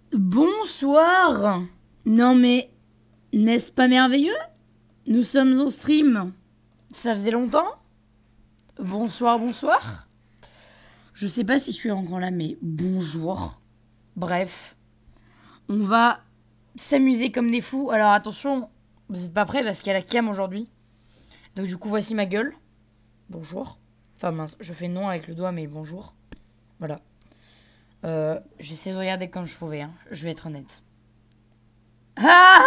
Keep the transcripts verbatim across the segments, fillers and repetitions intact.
Bonsoir. Non mais, n'est-ce pas merveilleux? Nous sommes en stream. Ça faisait longtemps? Bonsoir, bonsoir. Je sais pas si tu es encore là, mais bonjour. Bref, on va s'amuser comme des fous. Alors attention, vous êtes pas prêts parce qu'il y a la cam aujourd'hui. Donc du coup, voici ma gueule. Bonjour. Enfin mince, je fais non avec le doigt, mais bonjour. Voilà. Euh, J'essaie de regarder comme je pouvais, hein. Je vais être honnête. Ah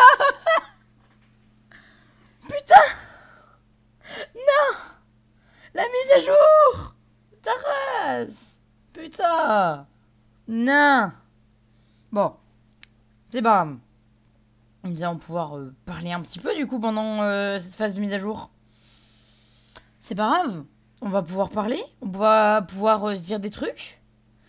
Putain! Non! La mise à jour! Ta race! Putain! Non! Bon. C'est pas grave. Nous allons pouvoir euh, parler un petit peu du coup pendant euh, cette phase de mise à jour. C'est pas grave. On va pouvoir parler. On va pouvoir euh, se dire des trucs.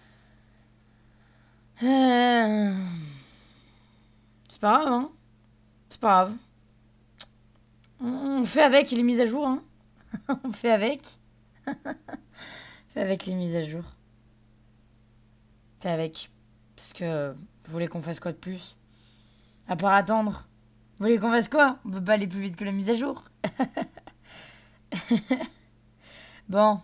Euh... C'est pas grave, hein. C'est pas grave. On, on fait avec les mises à jour, hein. On fait avec. On fait avec les mises à jour. Fait avec. Parce que vous voulez qu'on fasse quoi de plus? À part attendre. Vous voulez qu'on fasse quoi? On peut pas aller plus vite que la mise à jour. Bon.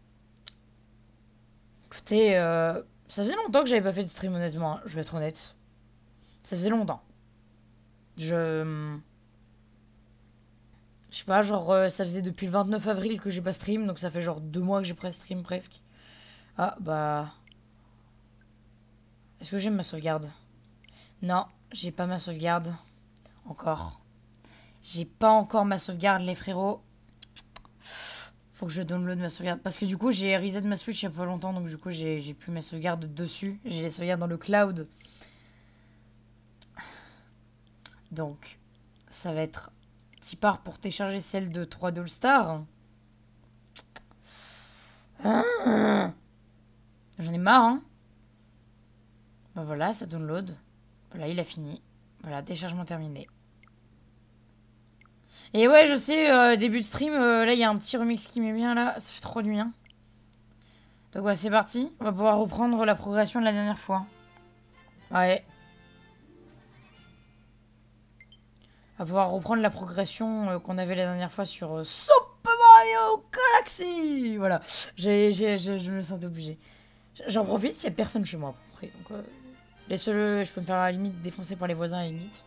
Écoutez, euh, ça faisait longtemps que j'avais pas fait de stream, honnêtement. Hein. Je vais être honnête. Ça faisait longtemps. Je... Je sais pas, genre, euh, ça faisait depuis le vingt-neuf avril que j'ai pas stream, donc ça fait genre deux mois que j'ai pas stream presque. Ah, bah... Est-ce que j'ai ma sauvegarde? Non, j'ai pas ma sauvegarde. Encore. J'ai pas encore ma sauvegarde, les frérots. Faut que je download ma sauvegarde. Parce que du coup, j'ai reset ma Switch il y a pas longtemps, donc du coup, j'ai plus ma sauvegarde dessus. J'ai les sauvegardes dans le cloud. Donc, ça va être petit part pour télécharger celle de trois D All Star. Ah, j'en ai marre, hein. Ben voilà, ça download. Voilà, il a fini. Voilà, téléchargement terminé. Et ouais, je sais, euh, début de stream, euh, là, il y a un petit remix qui met bien, là. Ça fait trop du bien. Donc ouais, c'est parti. On va pouvoir reprendre la progression de la dernière fois. Ouais. On va pouvoir reprendre la progression euh, qu'on avait la dernière fois sur euh, Super Mario Galaxy. Voilà. J'ai, j'ai, j'ai, je me sentais obligée. J'en profite s'il n'y a personne chez moi. Après. Donc, euh, laisse-le, je peux me faire à la limite défoncer par les voisins à la limite.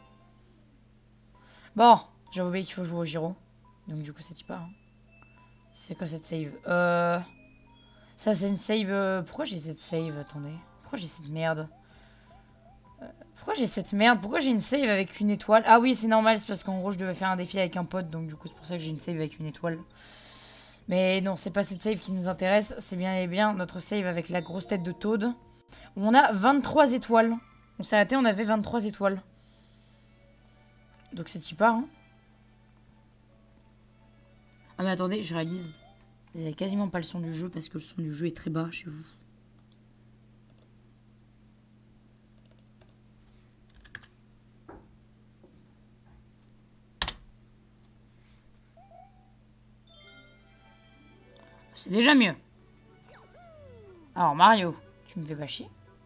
Bon, j'ai oublié qu'il faut jouer au Giro. Donc du coup, ça tue pas. Hein. C'est quoi cette save? Euh... Ça, c'est une save... Euh... Pourquoi j'ai cette save? Attendez. Pourquoi j'ai cette merde? euh... Pourquoi j'ai cette merde? Pourquoi j'ai une save avec une étoile? Ah oui, c'est normal, c'est parce qu'en gros, je devais faire un défi avec un pote. Donc du coup, c'est pour ça que j'ai une save avec une étoile. Mais non, c'est pas cette save qui nous intéresse. C'est bien et bien notre save avec la grosse tête de Toad. Où on a vingt-trois étoiles. On s'est arrêté, on avait vingt-trois étoiles. Donc c'est y part, hein. Ah mais attendez, je réalise. Vous avez quasiment pas le son du jeu parce que le son du jeu est très bas chez vous. C'est déjà mieux. Alors Mario, tu me fais pas chier.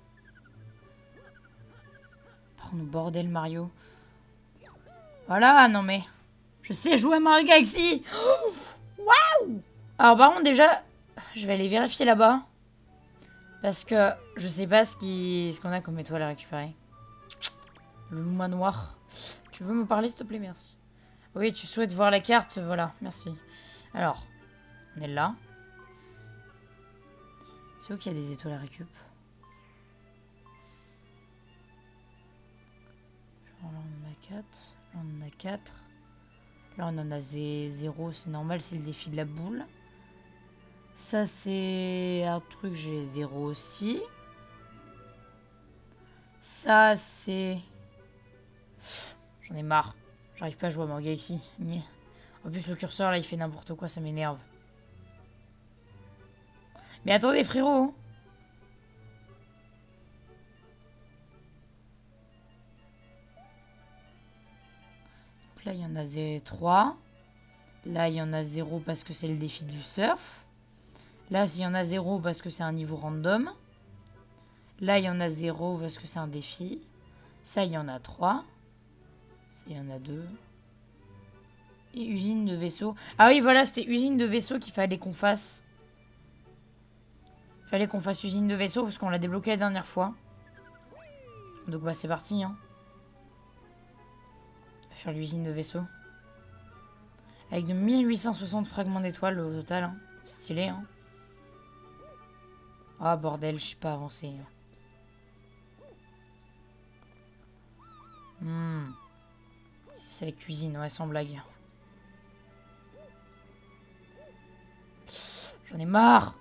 Par nos bordel Mario. Voilà, non mais... Je sais jouer à Mario Galaxy. Waouh. Alors par contre déjà, je vais aller vérifier là-bas. Parce que je sais pas ce qu'on ce qu'on a comme étoile à récupérer. Le loup manoir. Tu veux me parler s'il te plaît? Merci. Oui, tu souhaites voir la carte? Voilà, merci. Alors, on est là. C'est où qu'il y a des étoiles à récup? Genre là on en a quatre. Là on en a quatre. Là on en a zéro, c'est normal, c'est le défi de la boule. Ça c'est un truc, j'ai zéro aussi. Ça c'est... J'en ai marre. J'arrive pas à jouer à Mario Galaxy. En plus le curseur là il fait n'importe quoi, ça m'énerve. Mais attendez frérot. Donc là il y en a trois. Là il y en a zéro parce que c'est le défi du surf. Là il y en a zéro parce que c'est un niveau random. Là, il y en a zéro parce que c'est un défi. Ça, il y en a trois. Ça, il y en a deux. Et usine de vaisseau. Ah oui, voilà, c'était usine de vaisseau qu'il fallait qu'on fasse. Il fallait qu'on fasse usine de vaisseau parce qu'on l'a débloqué la dernière fois. Donc, bah, c'est parti, hein. Faire l'usine de vaisseau. Avec de mille huit cent soixante fragments d'étoiles au total. Hein. Stylé, hein. Ah, bordel, je suis pas avancé. Hmm. Si c'est la cuisine, ouais, sans blague. J'en ai marre.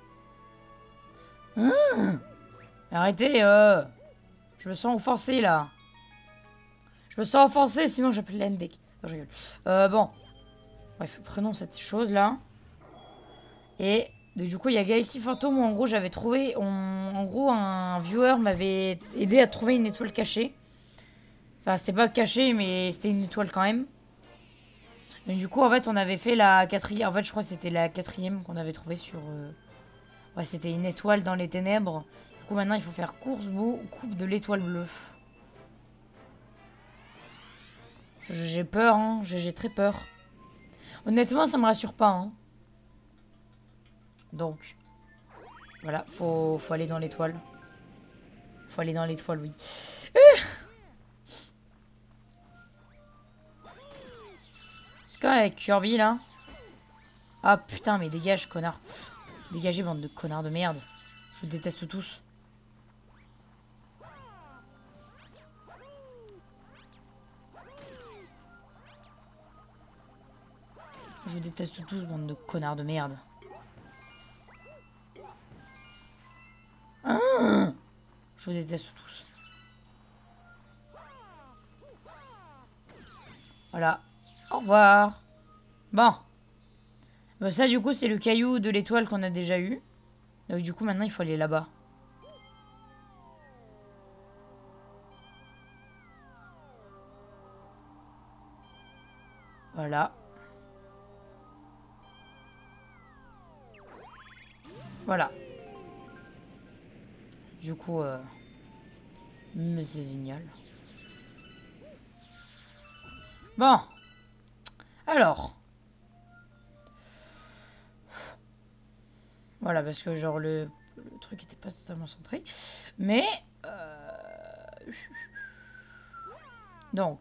Mmh. Arrêtez, euh. Je me sens offensé, là. Je me sens offensé, sinon j'appelle la N D E C. Non, je rigole. Euh, bon. Bref, prenons cette chose-là. Et du coup, il y a Galaxy Fantôme où, en gros, j'avais trouvé... On, en gros, un viewer m'avait aidé à trouver une étoile cachée. Enfin, c'était pas caché, mais c'était une étoile quand même. Et du coup, en fait, on avait fait la quatrième... En fait, je crois que c'était la quatrième qu'on avait trouvée sur... Euh... Ouais, c'était une étoile dans les ténèbres. Du coup, maintenant, il faut faire course, bout, coupe de l'étoile bleue. J'ai peur, hein. J'ai très peur. Honnêtement, ça me rassure pas, hein. Donc, voilà, faut, faut aller dans l'étoile. Faut aller dans l'étoile, oui. C'est quoi avec Kirby, là? Ah, putain, mais dégage, connard. Dégagez, bande de connards de merde. Je vous déteste tous. Je vous déteste tous, bande de connards de merde. Ah, je vous déteste tous. Voilà. Au revoir. Bon. Bon, ça, du coup, c'est le caillou de l'étoile qu'on a déjà eu. Donc, du coup, maintenant, il faut aller là-bas. Voilà. Voilà. Du coup, euh... mais c'est génial. Bon. Alors. Voilà, parce que genre le, le truc était pas totalement centré. Mais... Euh... Donc.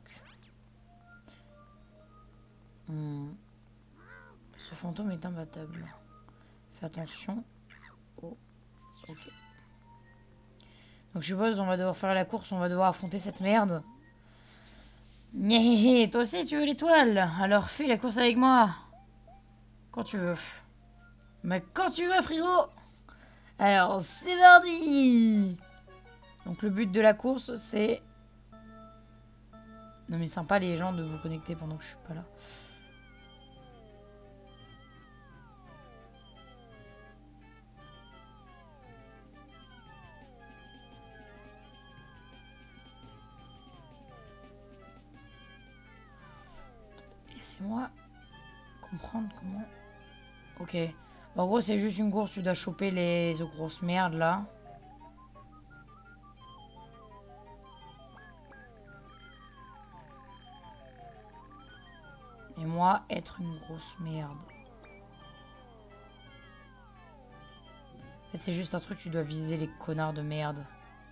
Hum. Ce fantôme est imbattable. Fais attention. Oh. Ok. Donc je suppose on va devoir faire la course, on va devoir affronter cette merde. Néhéhé, toi aussi tu veux l'étoile? Alors fais la course avec moi. Quand tu veux. Mais quand tu veux, frérot. Alors c'est parti. Donc le but de la course c'est... Non mais sympa les gens de vous connecter pendant que je suis pas là. Laissez-moi comprendre comment... Ok. En gros, c'est juste une course, tu dois choper les grosses merdes, là. Et moi, être une grosse merde. En fait, c'est juste un truc, tu dois viser les connards de merde.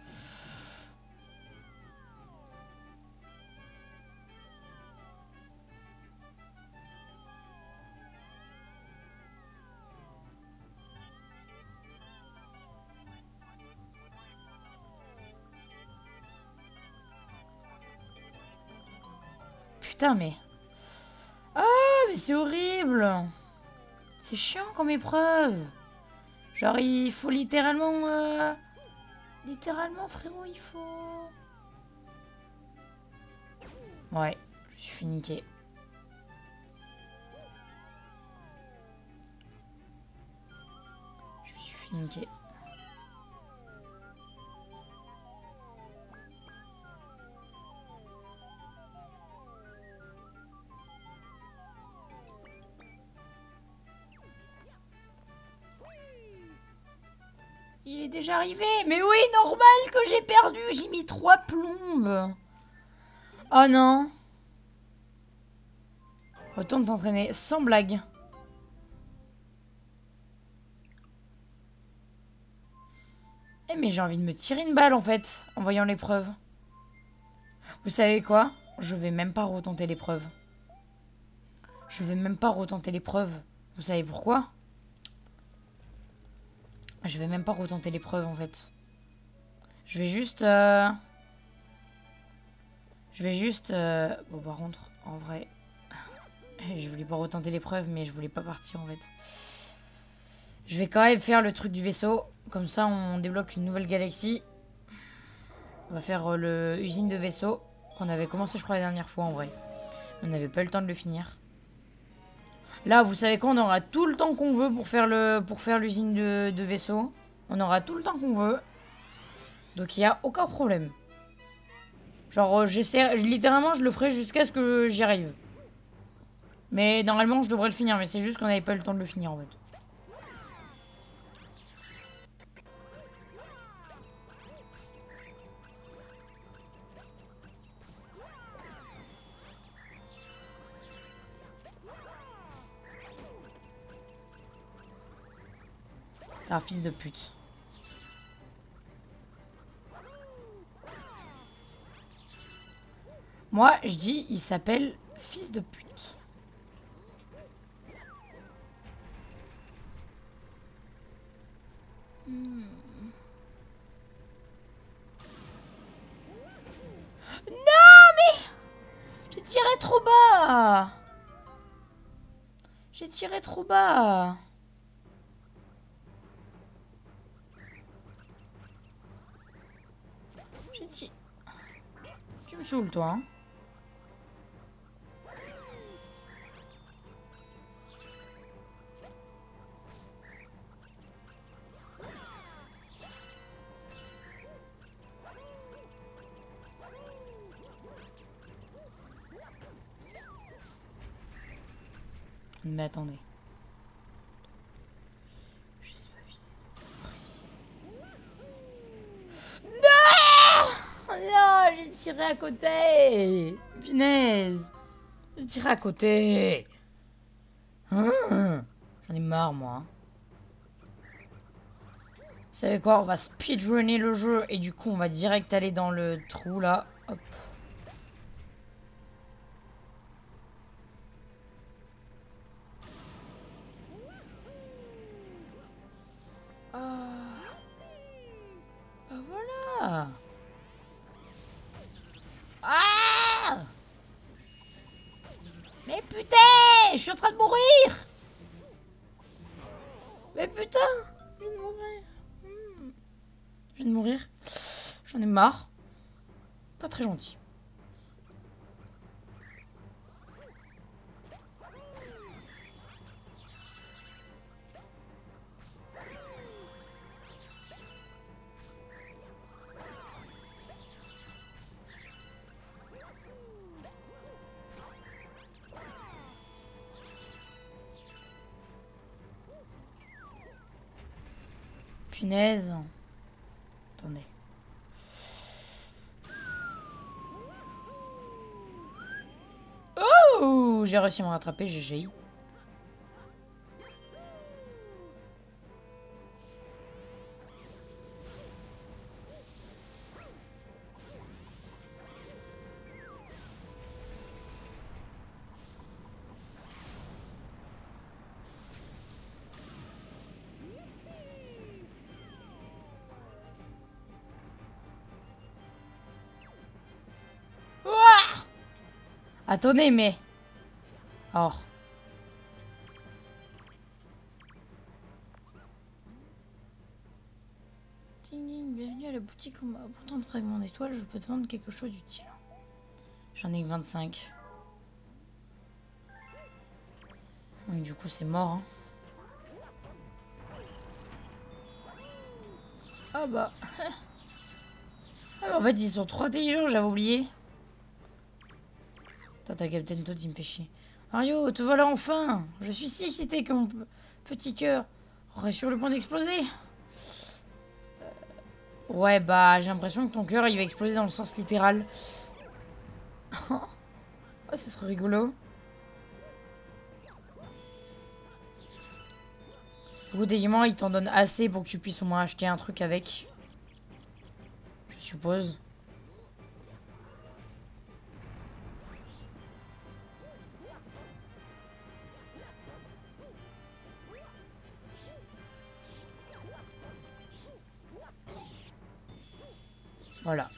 Putain, mais... Ah, mais c'est horrible. C'est chiant comme épreuve. Genre, il faut littéralement... Euh... Littéralement, frérot, il faut... Ouais, je suis fait niquer. Je me suis fait niquer. Il est est déjà arrivé. Mais oui, normal que j'ai perdu. J'ai mis trois plombes. Oh non. Retourne t'entraîner, sans blague. Eh mais j'ai envie de me tirer une balle en fait, en voyant l'épreuve. Vous savez quoi? Je vais même pas retenter l'épreuve. Je vais même pas retenter l'épreuve. Vous savez pourquoi? Je vais même pas retenter l'épreuve en fait. Je vais juste... Euh... Je vais juste... Euh... Bon par contre, en vrai... Je voulais pas retenter l'épreuve, mais je voulais pas partir en fait. Je vais quand même faire le truc du vaisseau. Comme ça, on débloque une nouvelle galaxie. On va faire le usine de vaisseau qu'on avait commencé, je crois, la dernière fois en vrai. On n'avait pas eu le temps de le finir. Là, vous savez quoi, on aura tout le temps qu'on veut pour faire le pour faire l'usine de, de vaisseau. On aura tout le temps qu'on veut. Donc, il n'y a aucun problème. Genre, j'essaie, littéralement, je le ferai jusqu'à ce que j'y arrive. Mais normalement, je devrais le finir. Mais c'est juste qu'on n'avait pas eu le temps de le finir, en fait. T'es un fils de pute. Moi, je dis, il s'appelle fils de pute. Hmm. Non, mais... J'ai tiré trop bas. J'ai tiré trop bas. J'ai tiré... Tu me saoules, toi, hein. Mais attendez. Je sais pas précis. Non! Non, j'ai tiré à côté. Punaise. J'ai tiré à côté. Hein? J'en ai marre, moi. Vous savez quoi? On va speedrunner le jeu et du coup, on va direct aller dans le trou, là. Hop. Ah! Mais putain! Je suis en train de mourir! Mais putain! Je viens de mourir. Hmm. Je viens de mourir. J'en ai marre. Pas très gentil. Punaise. Attendez. Oh! J'ai réussi à me rattraper, G G. Attendez, mais... Or. Ding ding, bienvenue à la boutique Lumba. Pour tant de fragments d'étoiles, je peux te vendre quelque chose d'utile. J'en ai que vingt-cinq. Donc du coup, c'est mort. Hein. Ah bah... ah bah... En fait, ils sont trop intelligents, j'avais oublié. Tata Captain Toad, il me fait chier. Mario, te voilà enfin! Je suis si excité que mon petit cœur aurait sur le point d'exploser. Ouais, bah, j'ai l'impression que ton cœur, il va exploser dans le sens littéral. Oh, ce serait rigolo. Du coup, techniquement, il t'en donne assez pour que tu puisses au moins acheter un truc avec. Je suppose. Voilà.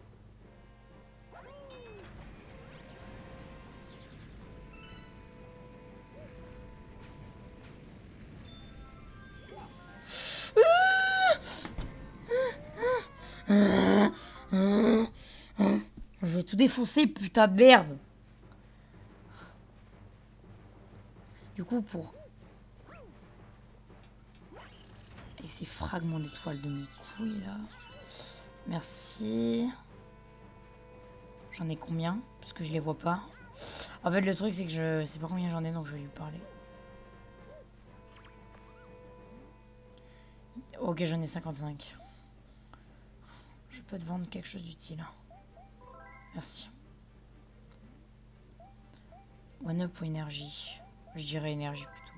Je vais tout défoncer, putain de merde. Du coup, pour... Et ces fragments d'étoiles de mes couilles, là. Merci. J'en ai combien? Parce que je les vois pas. En fait, le truc, c'est que je sais pas combien j'en ai, donc je vais lui parler. Ok, j'en ai cinquante-cinq. Je peux te vendre quelque chose d'utile. Merci. One up ou énergie? Je dirais énergie plutôt.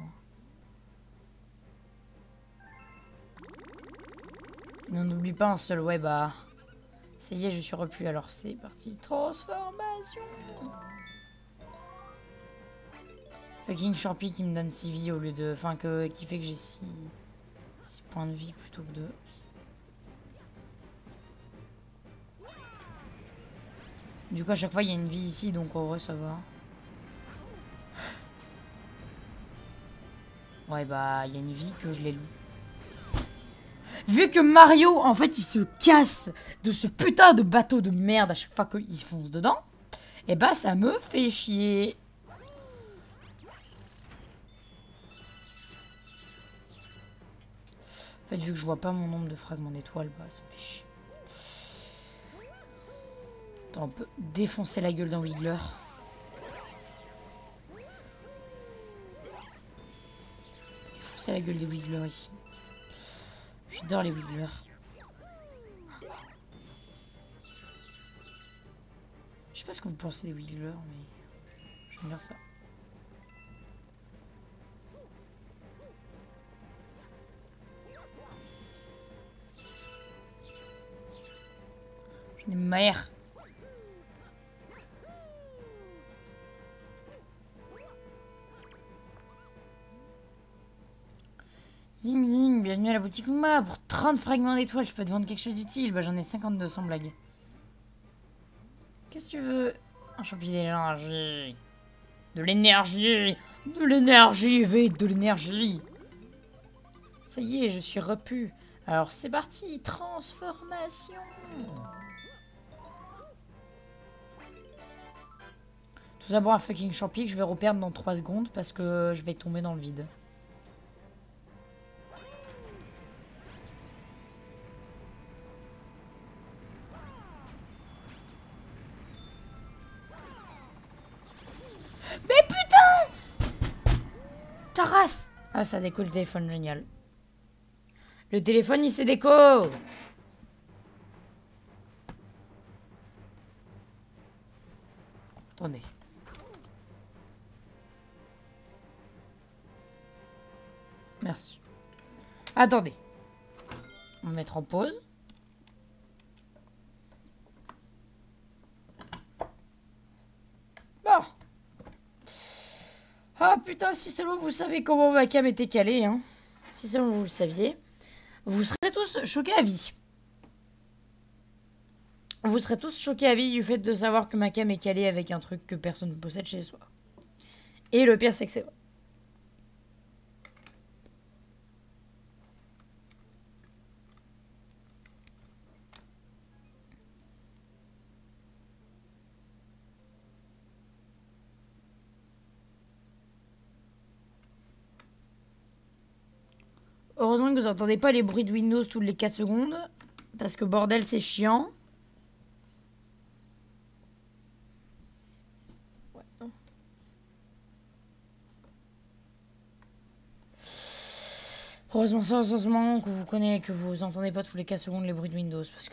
Non, n'oublie pas un seul, ouais, bah... Ça y est, je suis repus, alors c'est parti. Transformation. Fucking champi qui me donne six vies au lieu de... Enfin, que, qui fait que j'ai six... six points de vie plutôt que deux. Du coup, à chaque fois, il y a une vie ici, donc en vrai, ça va. Ouais, bah, il y a une vie que je les loue. Vu que Mario, en fait, il se casse de ce putain de bateau de merde à chaque fois qu'il fonce dedans, et bah, ça me fait chier. En fait, vu que je vois pas mon nombre de fragments d'étoiles, bah, ça me fait chier. Attends, on peut défoncer la gueule d'un Wiggler. Défoncer la gueule des Wigglers ici. J'adore les Wigglers. Je sais pas ce que vous pensez des Wigglers, mais j'aime bien ça. J'en ai marre. Ding ding, bienvenue à la boutique Mouma. Pour trente fragments d'étoiles, je peux te vendre quelque chose d'utile. Bah, j'en ai cinquante-deux sans blague. Qu'est-ce que tu veux? Un champi d'énergie. De l'énergie. De l'énergie, vite, de l'énergie. Ça y est, je suis repu. Alors c'est parti, transformation. Tout d'abord un fucking champi que je vais reperdre dans trois secondes parce que je vais tomber dans le vide. Mais putain! Ta race! Ah, ça décolle le téléphone, génial. Le téléphone, il s'est déco! Attendez. Merci. Attendez. On va mettre en pause. Bon. Ah putain, si seulement vous savez comment ma cam était calée, hein. Si seulement vous le saviez. Vous serez tous choqués à vie. Vous serez tous choqués à vie du fait de savoir que ma cam est calée avec un truc que personne ne possède chez soi. Et le pire, c'est que c'est vrai. Heureusement que vous n'entendez pas les bruits de Windows toutes les quatre secondes. Parce que bordel, c'est chiant. Ouais, non. Heureusement, ça, heureusement que vous connaissez, que vous entendez pas tous les quatre secondes les bruits de Windows, parce que...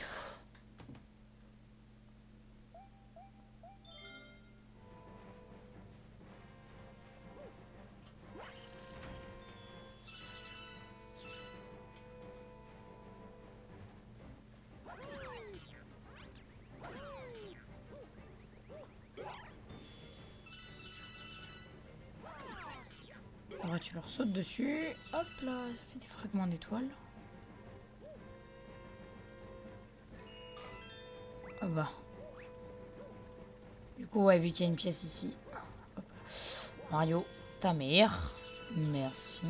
Après, tu leur sautes dessus. Hop là, ça fait des fragments d'étoiles. Ah bah. Du coup, ouais, vu qu'il y a une pièce ici. Hop. Mario, ta mère. Merci. De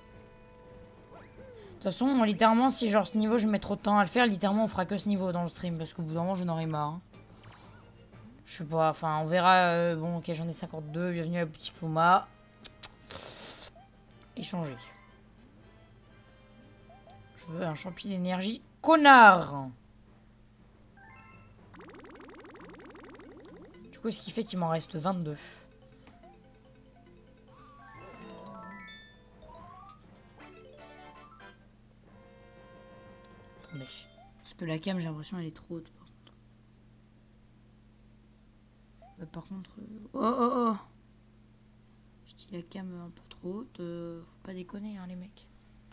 toute façon, littéralement, si genre ce niveau, je mets trop de temps à le faire, littéralement, on fera que ce niveau dans le stream. Parce qu'au bout d'un moment, j'en aurai marre. Hein. Je sais pas, enfin, on verra. Euh, bon, ok, j'en ai cinquante-deux. Bienvenue à la boutique Luma. Échanger. Je veux un champi d'énergie. Connard! Du coup, ce qui fait qu'il m'en reste vingt-deux. Attendez. Parce que la cam, j'ai l'impression elle est trop haute, par contre. Bah, par contre... Euh... Oh, oh, oh! Je dis la cam un peu trop haute. Euh... Faut pas déconner, hein, les mecs.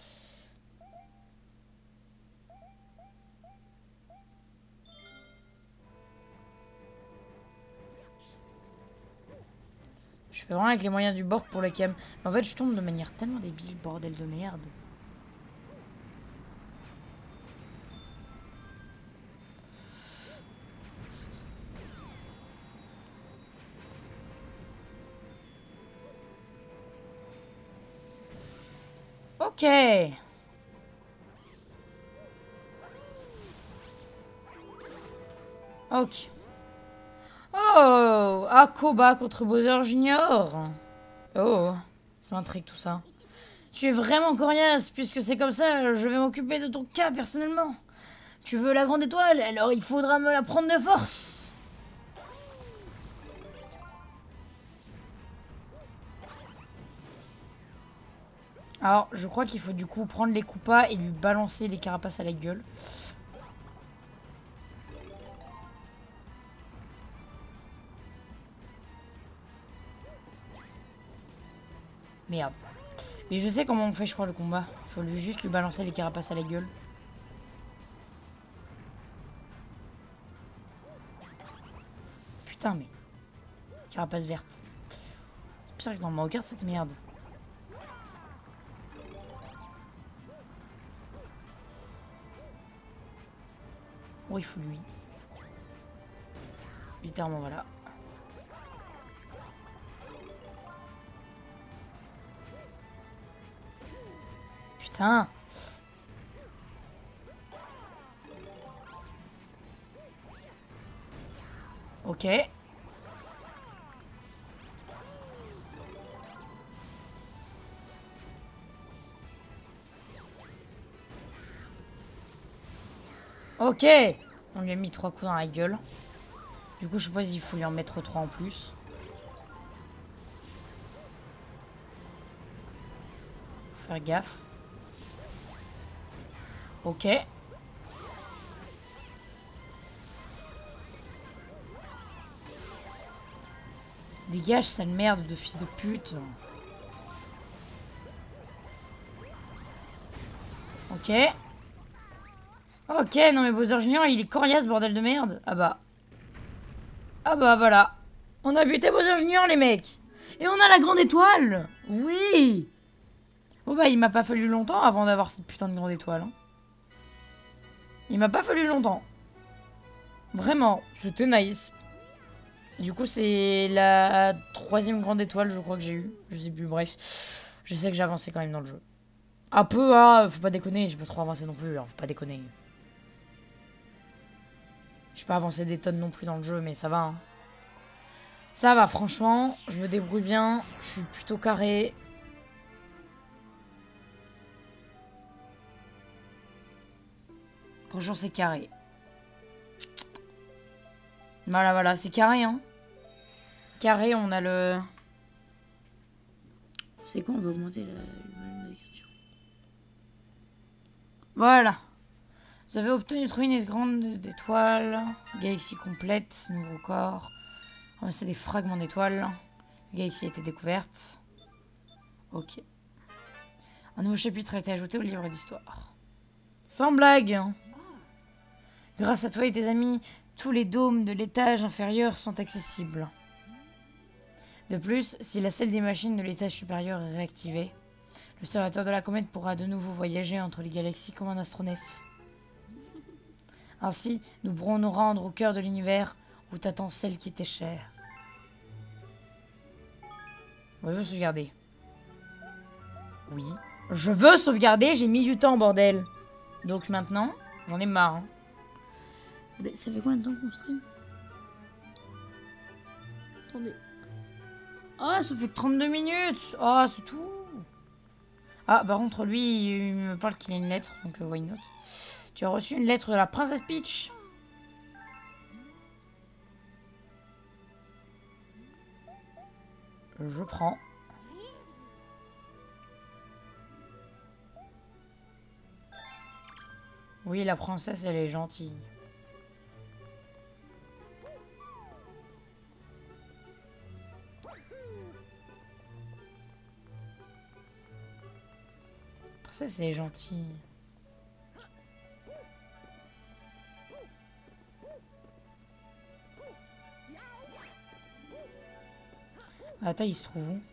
Je fais vraiment avec les moyens du bord pour la cam. En fait, je tombe de manière tellement débile, bordel de merde. Ok. Ok. Oh, Akoba contre Bowser Junior. Oh, ça m'intrigue tout ça. Tu es vraiment coriace, puisque c'est comme ça, je vais m'occuper de ton cas personnellement. Tu veux la grande étoile, alors il faudra me la prendre de force. Alors, je crois qu'il faut du coup prendre les Koopas et lui balancer les carapaces à la gueule. Merde. Mais je sais comment on fait, je crois, le combat. Il faut lui, juste lui balancer les carapaces à la gueule. Putain, mais... Carapace verte. C'est pire que dans le Mario Kart, cette merde. Oh, il faut lui. Littéralement, voilà. Putain. Ok. Ok. On lui a mis trois coups dans la gueule. Du coup, je suppose qu'il faut lui en mettre trois en plus. Faut faire gaffe. Ok. Dégage, sale merde de fils de pute. Ok. Ok, non mais Bowser Junior, il est coriace, bordel de merde. Ah bah. Ah bah voilà. On a buté Bowser Junior, les mecs. Et on a la grande étoile. Oui. Bon bah, il m'a pas fallu longtemps avant d'avoir cette putain de grande étoile. Hein. Il m'a pas fallu longtemps. Vraiment, c'était nice. Du coup, c'est la troisième grande étoile, je crois que j'ai eu. Je sais plus, bref. Je sais que j'ai avancé quand même dans le jeu. Un peu, hein, faut pas déconner, j'ai pas trop avancé non plus, hein, faut pas déconner. J'ai pas avancé des tonnes non plus dans le jeu, mais ça va. Hein. Ça va, franchement, je me débrouille bien, je suis plutôt carré. Franchement, c'est carré. Voilà, voilà, c'est carré, hein. Carré, on a le... C'est quoi, on va augmenter le volume d'écriture. Voilà. Vous avez obtenu une grande d'étoiles. Galaxie complète. Nouveau corps. Oh, c'est des fragments d'étoiles. La galaxie a été découverte. Ok. Un nouveau chapitre a été ajouté au livre d'histoire. Sans blague. Grâce à toi et tes amis, tous les dômes de l'étage inférieur sont accessibles. De plus, si la selle des machines de l'étage supérieur est réactivée, l'observateur de la comète pourra de nouveau voyager entre les galaxies comme un astronef. Ainsi, nous pourrons nous rendre au cœur de l'univers où t'attend celle qui t'est chère. On veut sauvegarder. Oui. Je veux sauvegarder, j'ai mis du temps, bordel. Donc maintenant, j'en ai marre. Hein. Ça fait combien de temps qu'on stream? Attendez. Ah, ça fait que trente-deux minutes. Ah, c'est tout. Ah, par contre, lui, il me parle qu'il a une lettre, donc euh, why not. Tu as reçu une lettre de la princesse Peach. Je prends. Oui, la princesse, elle est gentille. La princesse, elle est gentille. Attends, il se trouve où?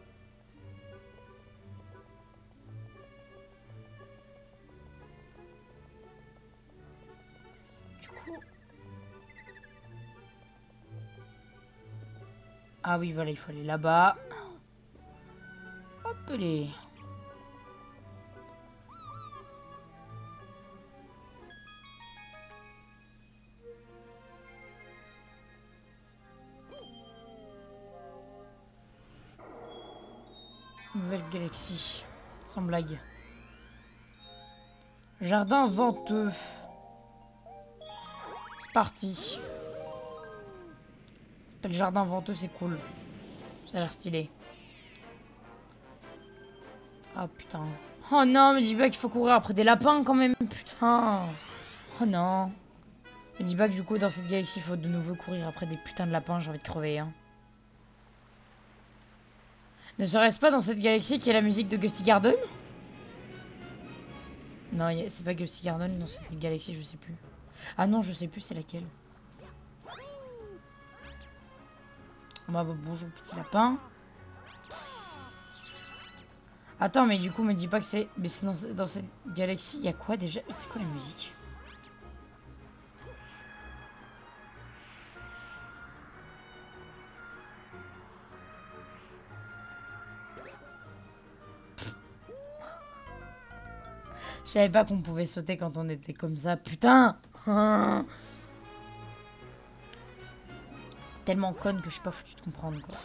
Ah oui, voilà, il faut aller là-bas. Hop les. Nouvelle galaxie. Sans blague. Jardin venteux. C'est parti. Ça s'appelle jardin venteux, c'est cool. Ça a l'air stylé. Ah putain. Oh non, me dis pas qu'il faut courir après des lapins quand même. Putain. Oh non. Me dis pas que du coup dans cette galaxie il faut de nouveau courir après des putains de lapins. J'ai envie de crever. Hein. Ne serait-ce pas dans cette galaxie qu'il y a la musique de Gusty Garden? Non, c'est pas Gusty Garden dans cette galaxie, je sais plus. Ah non, je sais plus c'est laquelle. Bah, bah bonjour petit lapin. Attends, mais du coup, me dis pas que c'est... Mais c'est dans, dans cette galaxie, il y a quoi déjà? C'est quoi la musique? Je savais pas qu'on pouvait sauter quand on était comme ça. Putain. Tellement conne que je suis pas foutu de comprendre, quoi.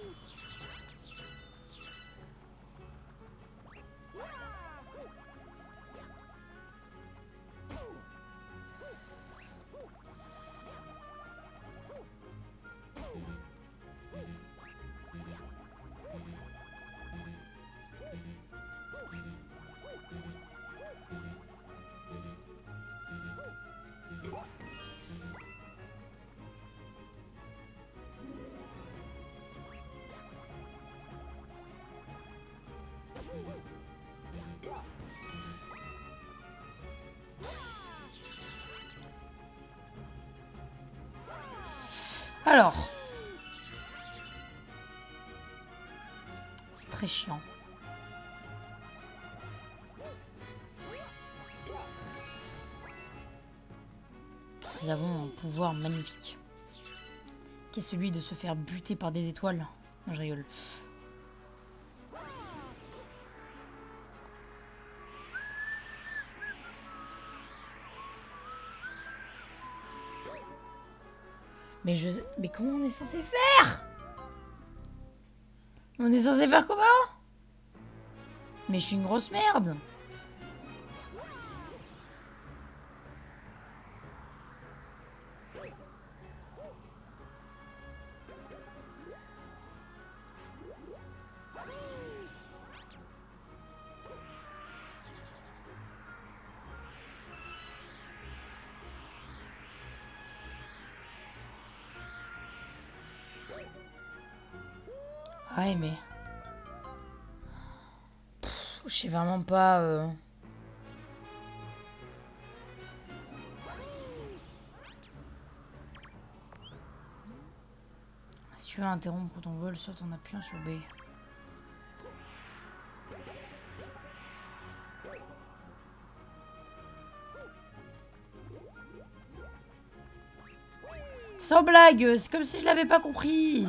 Alors. C'est très chiant. Nous avons un pouvoir magnifique. Qui est celui de se faire buter par des étoiles. Non, je rigole. Mais je... Mais comment on est censé faire? On est censé faire comment? Mais je suis une grosse merde. Ouais, mais... Pff, je sais vraiment pas... Euh... Si tu veux interrompre ton vol, saute en appuyant sur B. Sans blague, c'est comme si je l'avais pas compris.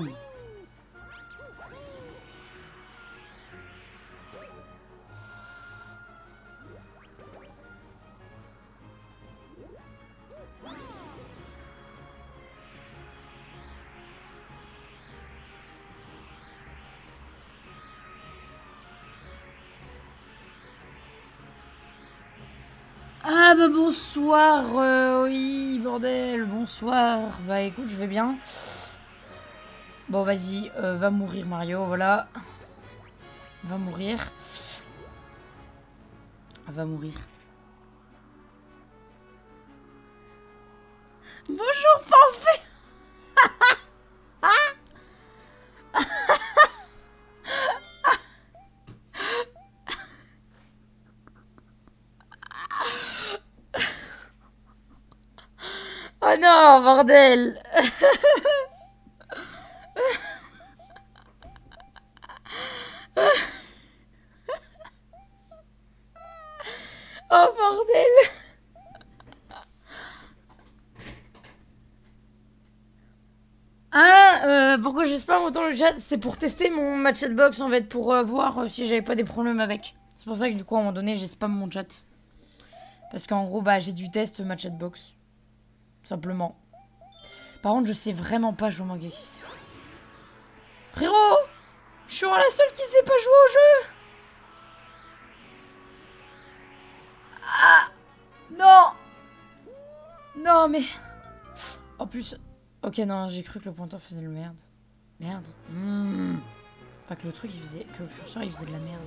Ah bah bonsoir, euh, oui, bordel, bonsoir. Bah écoute, je vais bien. Bon, vas-y, euh, va mourir Mario, voilà. Va mourir. Va mourir. Bonjour, parfait. Oh non, bordel. Oh bordel. Ah, euh, pourquoi j'ai spam autant le chat? C'était pour tester mon match box en fait, pour euh, voir euh, si j'avais pas des problèmes avec. C'est pour ça que du coup à un moment donné j'ai spam mon chat. Parce qu'en gros bah j'ai du test match box. Simplement. Par contre je sais vraiment pas jouer au manga ici, c'est fou. Frérot, je suis la seule qui sait pas jouer au jeu. Ah non. Non mais... En plus... Ok non, j'ai cru que le pointeur faisait le merde. Merde. Mmh. Enfin que le truc il faisait... Que le curseur il faisait de la merde.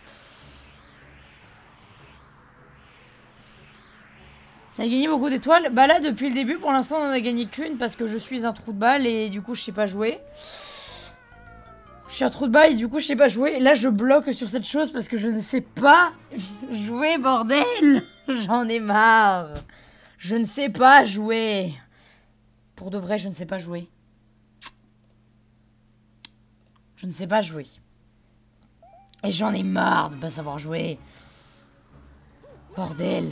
Ça a gagné beaucoup d'étoiles. Bah là depuis le début pour l'instant on en a gagné qu'une parce que je suis un trou de balle et du coup je sais pas jouer. Je suis un trou de balle et du coup je sais pas jouer. Et là je bloque sur cette chose parce que je ne sais pas jouer, bordel. J'en ai marre. Je ne sais pas jouer. Pour de vrai, je ne sais pas jouer. Je ne sais pas jouer. Et j'en ai marre de pas savoir jouer. Bordel.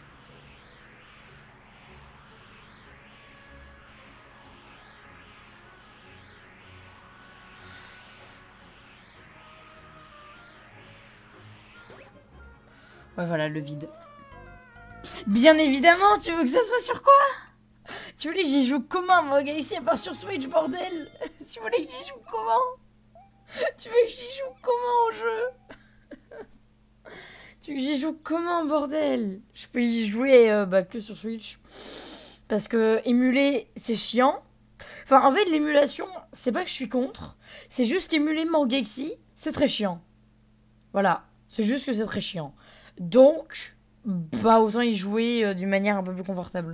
Ouais, voilà, le vide. Bien évidemment, tu veux que ça soit sur quoi? Tu voulais que j'y joue comment, mon gars, ici, à part sur Switch, bordel? Tu voulais que j'y joue comment? Tu veux que j'y joue comment au jeu? Tu veux que j'y joue comment, bordel? Je peux y jouer euh, bah, que sur Switch. Parce que émuler, c'est chiant. Enfin, en fait, l'émulation, c'est pas que je suis contre. C'est juste qu'émuler Mangekyou, c'est très chiant. Voilà. C'est juste que c'est très chiant. Donc, bah, autant y jouer euh, d'une manière un peu plus confortable.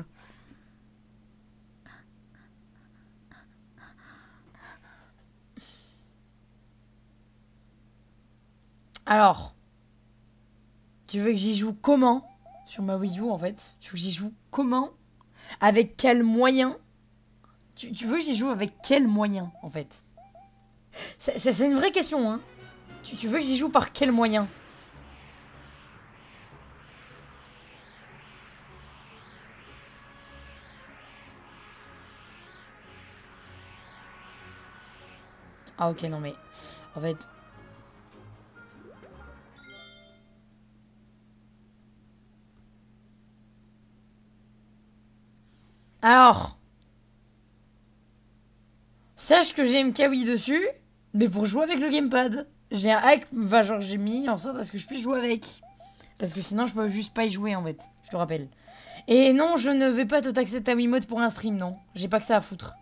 Alors, tu veux que j'y joue comment? Sur ma Wii U, en fait. Tu veux que j'y joue comment? Avec quels moyens? tu, tu veux que j'y joue avec quels moyens, en fait? C'est une vraie question, hein. Tu, tu veux que j'y joue par quels moyens? Ah ok, non mais... En fait... Alors... Sache que j'ai M K Wii dessus, mais pour jouer avec le gamepad. J'ai un hack... Enfin, genre, j'ai mis en sorte à ce que je puisse jouer avec. Parce que sinon, je peux juste pas y jouer, en fait. Je te rappelle. Et non, je ne vais pas te taxer ta Wiimote pour un stream, non. J'ai pas que ça à foutre.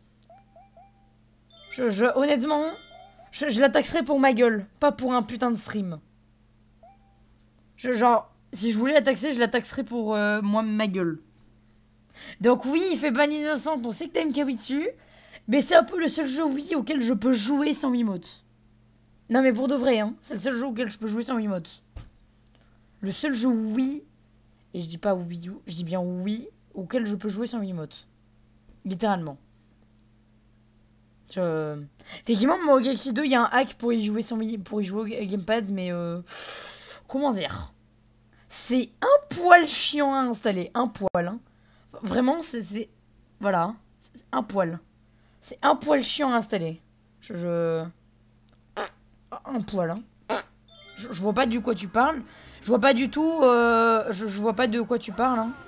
Je, je, honnêtement, je, je la taxerai pour ma gueule, pas pour un putain de stream. Je, genre, si je voulais la taxer, je la taxerais pour euh, moi, ma gueule. Donc oui, il fait pas l'innocente, on sait que t'as M K Wii dessus, mais c'est un peu le seul jeu Wii auquel je peux jouer sans Wiimote. Non mais pour de vrai, hein. C'est le seul jeu auquel je peux jouer sans Wiimote. Le seul jeu Wii, et je dis pas Wii U, je dis bien Wii, auquel je peux jouer sans Wiimote. Littéralement. Je... Techniquement, moi, au Galaxy deux, il y a un hack pour y jouer sans Wii, pour y jouer au gamepad, mais euh... comment dire? C'est un poil chiant à installer, un poil. Hein. Vraiment, c'est... Voilà, c'est un poil. C'est un poil chiant à installer. Je... je... Un poil, hein. Je, je vois pas de quoi tu parles. Je vois pas du tout... Euh... Je, je vois pas de quoi tu parles, hein.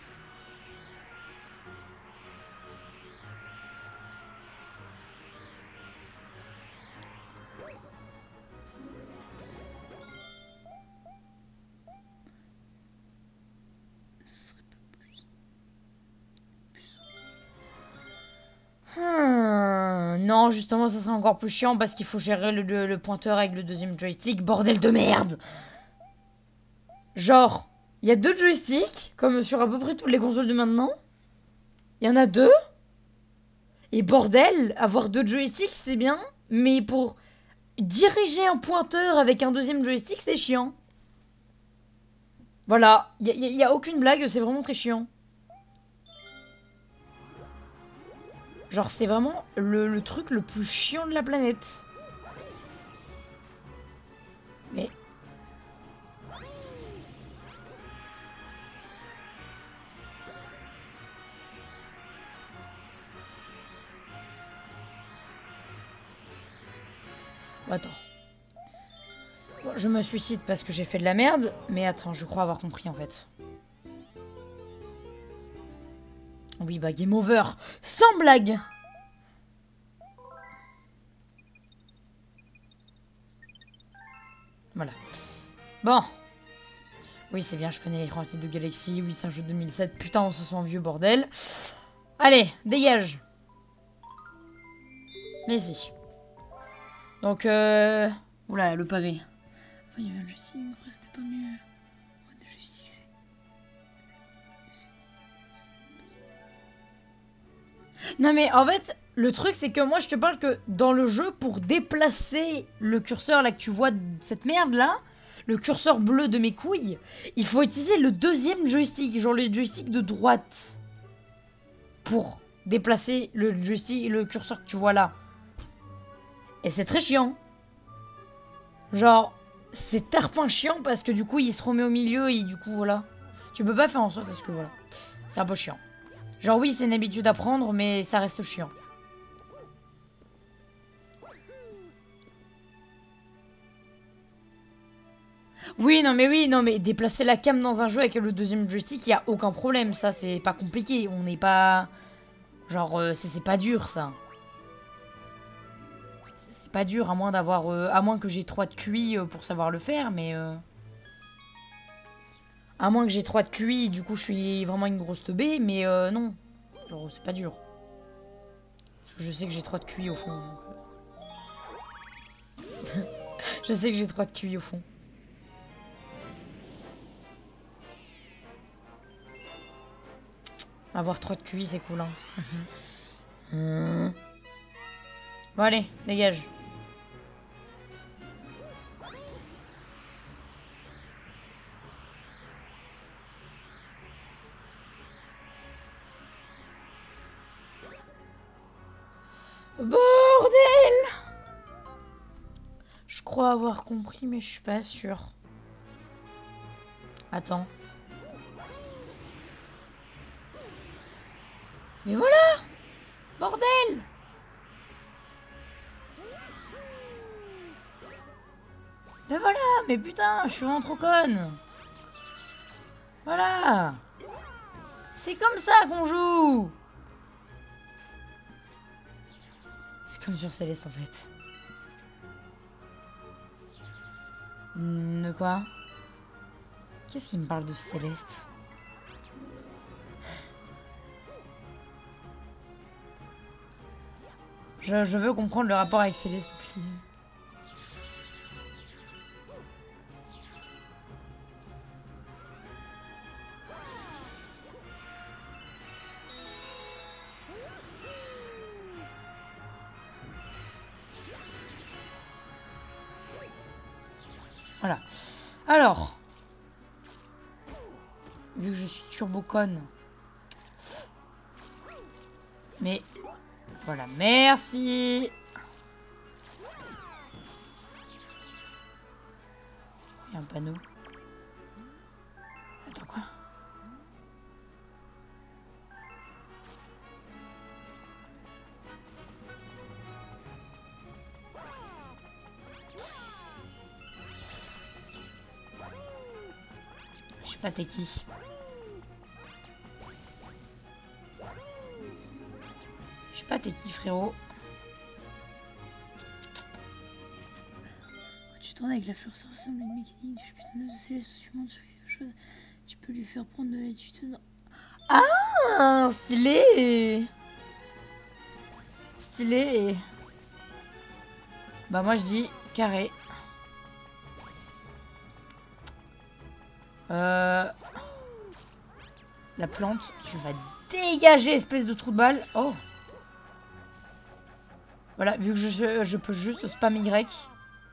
Hmm, non, justement, ça serait encore plus chiant parce qu'il faut gérer le, le, le pointeur avec le deuxième joystick. Bordel de merde! Genre, il y a deux joysticks, comme sur à peu près toutes les consoles de maintenant. Il y en a deux. Et bordel, avoir deux joysticks, c'est bien. Mais pour diriger un pointeur avec un deuxième joystick, c'est chiant. Voilà, il n'y a, y a aucune blague, c'est vraiment très chiant. Genre, c'est vraiment le, le truc le plus chiant de la planète. Mais... Attends. Bon, je me suicide parce que j'ai fait de la merde. Mais attends, je crois avoir compris en fait. Oui, bah game over. Sans blague. Voilà. Bon. Oui, c'est bien, je connais les grands titres de Galaxy. Oui, c'est un jeu de deux mille sept. Putain, on se sent vieux, bordel. Allez, dégage. Mais si. Donc, euh... Oula, le pavé. Il y avait un joystick, c'était pas mieux. Non mais en fait, le truc c'est que moi je te parle que dans le jeu, pour déplacer le curseur là que tu vois, cette merde là, le curseur bleu de mes couilles, il faut utiliser le deuxième joystick, genre le joystick de droite. Pour déplacer le joystick, le curseur que tu vois là. Et c'est très chiant. Genre, c'est tarpin chiant parce que du coup il se remet au milieu et du coup voilà. Tu peux pas faire en sorte à ce que voilà. C'est un peu chiant. Genre oui, c'est une habitude à prendre, mais ça reste chiant. Oui, non mais oui, non mais déplacer la cam dans un jeu avec le deuxième joystick, il y a aucun problème, ça c'est pas compliqué, on n'est pas... Genre, euh, c'est pas dur ça. C'est pas dur, à moins d'avoir... Euh, à moins que j'ai trois de Q I pour savoir le faire, mais... Euh... À moins que j'ai trois de Q I, du coup je suis vraiment une grosse teubée, mais euh, non. Genre, c'est pas dur. Parce que je sais que j'ai trois de Q I au fond. Donc... je sais que j'ai trois de Q I au fond. Avoir trois de Q I, c'est cool, hein. hum. Bon, allez, dégage. Bordel! Je crois avoir compris, mais je suis pas sûre. Attends. Mais voilà! Bordel! Mais voilà! Mais putain, je suis vraiment trop conne! Voilà! C'est comme ça qu'on joue! C'est comme sur Céleste en fait. De quoi? Qu'est-ce qui me parle de Céleste? Je, je veux comprendre le rapport avec Céleste, please. Voilà. Alors. Vu que je suis turbo conne. Mais. Voilà, merci. Il y a un panneau. Attends, quoi? Je sais pas, t'es qui? Je sais pas, t'es qui, frérot? Quand tu tournes avec la fleur, ça ressemble à une mécanique. Je putain de c'est les sur quelque chose. Tu peux lui faire prendre de l'attitude. Ah, stylé! Stylé. Bah, moi, je dis carré. Euh... La plante, tu vas dégager, espèce de trou de balle. Oh. Voilà, vu que je, je peux juste spam Y.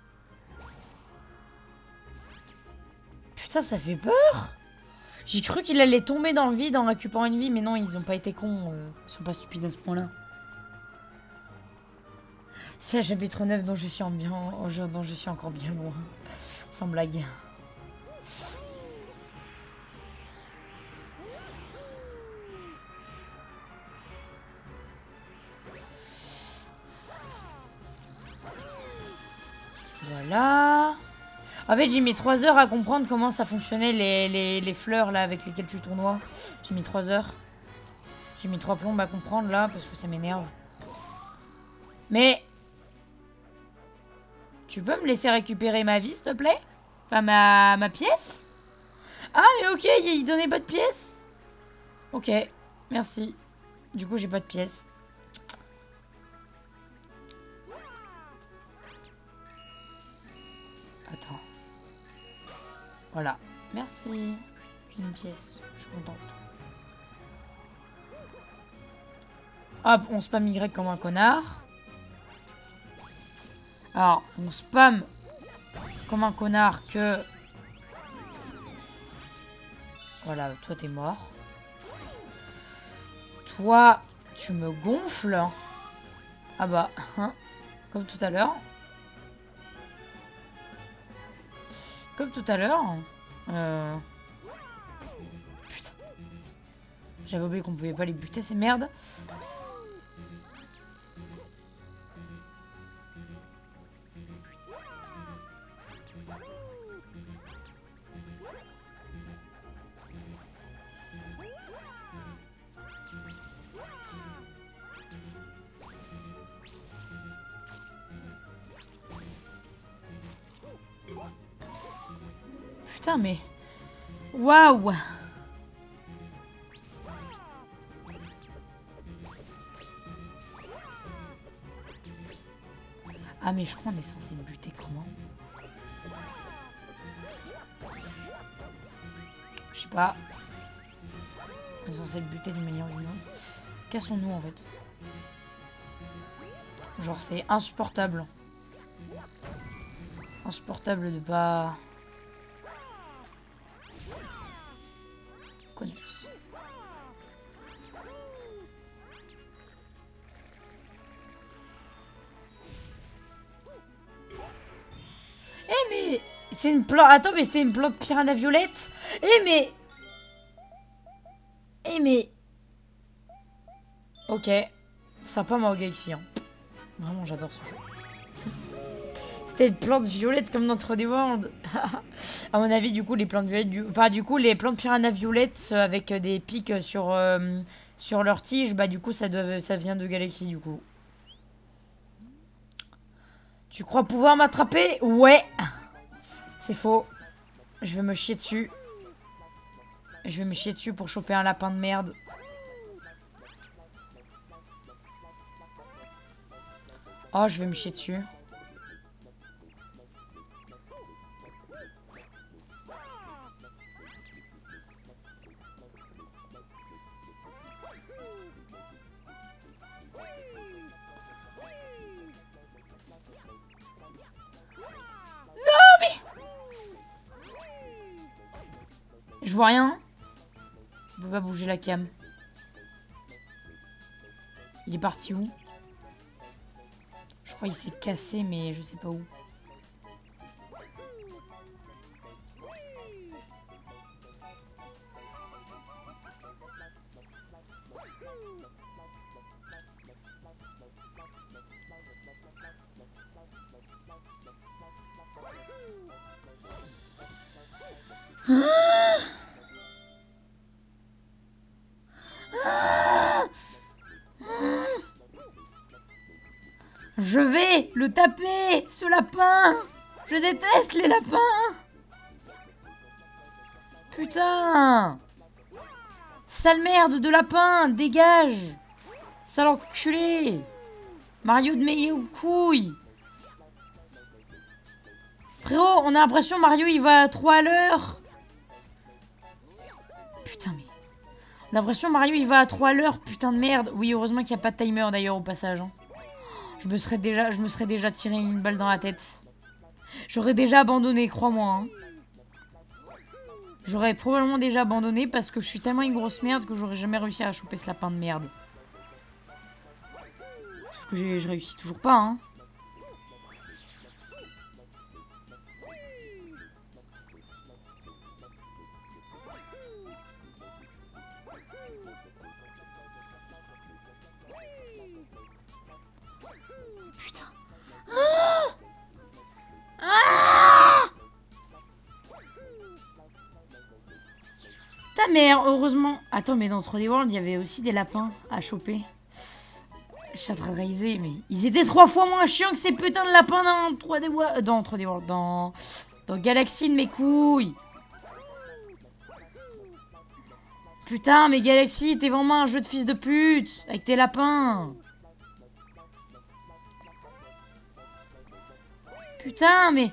Putain, ça fait peur. J'ai cru qu'il allait tomber dans le vide en récupérant une vie, mais non, ils ont pas été cons. Euh, ils sont pas stupides à ce point-là. C'est le chapitre neuf dont je suis en bien, dont je suis encore bien loin. Sans blague. Voilà. En fait, j'ai mis trois heures à comprendre comment ça fonctionnait les, les, les fleurs là avec lesquelles tu tournoies. J'ai mis trois heures. J'ai mis trois plombes à comprendre là parce que ça m'énerve. Mais... Tu peux me laisser récupérer ma vie, s'il te plaît? Enfin, ma, ma pièce? Ah, mais ok, il donnait pas de pièce? Ok, merci. Du coup, j'ai pas de pièce. Attends. Voilà. Merci. J'ai une pièce. Je suis contente. Hop, on spam Y comme un connard. Alors, on spam comme un connard que... Voilà, toi t'es mort. Toi, tu me gonfles. Ah bah, hein, comme tout à l'heure. Comme tout à l'heure. Euh... Putain. J'avais oublié qu'on pouvait pas les buter, ces merdes. Putain, mais... Waouh! Ah, mais je crois qu'on est censé le buter comment? Je sais pas. On est censé le buter d'une manière ou d'une autre. Cassons-nous, en fait. Genre, c'est insupportable. Insupportable de pas... Connaisse. Eh mais... C'est une plante... Attends, mais c'était une plante piranha violette. Eh mais... Eh mais... Ok. Sympa Mao Galaxy, hein. Vraiment, j'adore ce jeu. C'était une plante violette comme dans trois D World. À mon avis, du coup, les plantes violettes... Du... Enfin, du coup, les plantes piranha violettes avec des pics sur, euh, sur leurs tiges, bah du coup, ça, doit... ça vient de Galaxy, du coup. Tu crois pouvoir m'attraper? Ouais. C'est faux. Je vais me chier dessus. Je vais me chier dessus pour choper un lapin de merde. Oh, je vais me chier dessus. Non, mais... Je vois rien. On peut pas bouger la cam. Il est parti où? Je crois qu'il s'est cassé, mais je sais pas où. Je vais le taper, ce lapin. Je déteste les lapins. Putain. Sale merde de lapin, dégage. Sale enculé. Mario de mes couilles. Frérot, on a l'impression Mario il va trop à l'heure. Putain mais... On a l'impression Mario il va à trop à l'heure, putain de merde. Oui, heureusement qu'il n'y a pas de timer d'ailleurs au passage. Hein. Je me serais déjà, je me serais déjà tiré une balle dans la tête. J'aurais déjà abandonné, crois-moi. Hein. J'aurais probablement déjà abandonné parce que je suis tellement une grosse merde que j'aurais jamais réussi à choper ce lapin de merde. Sauf que je réussis toujours pas, hein. Putain. Ah ah Ta mère, heureusement. Attends, mais dans trois D World, il y avait aussi des lapins à choper. Chatraisé, mais ils étaient trois fois moins chiants que ces putains de lapins dans trois D World. Dans trois D World, dans, dans Galaxy de mes couilles. Putain, mais Galaxy, t'es vraiment un jeu de fils de pute avec tes lapins. Putain, mais...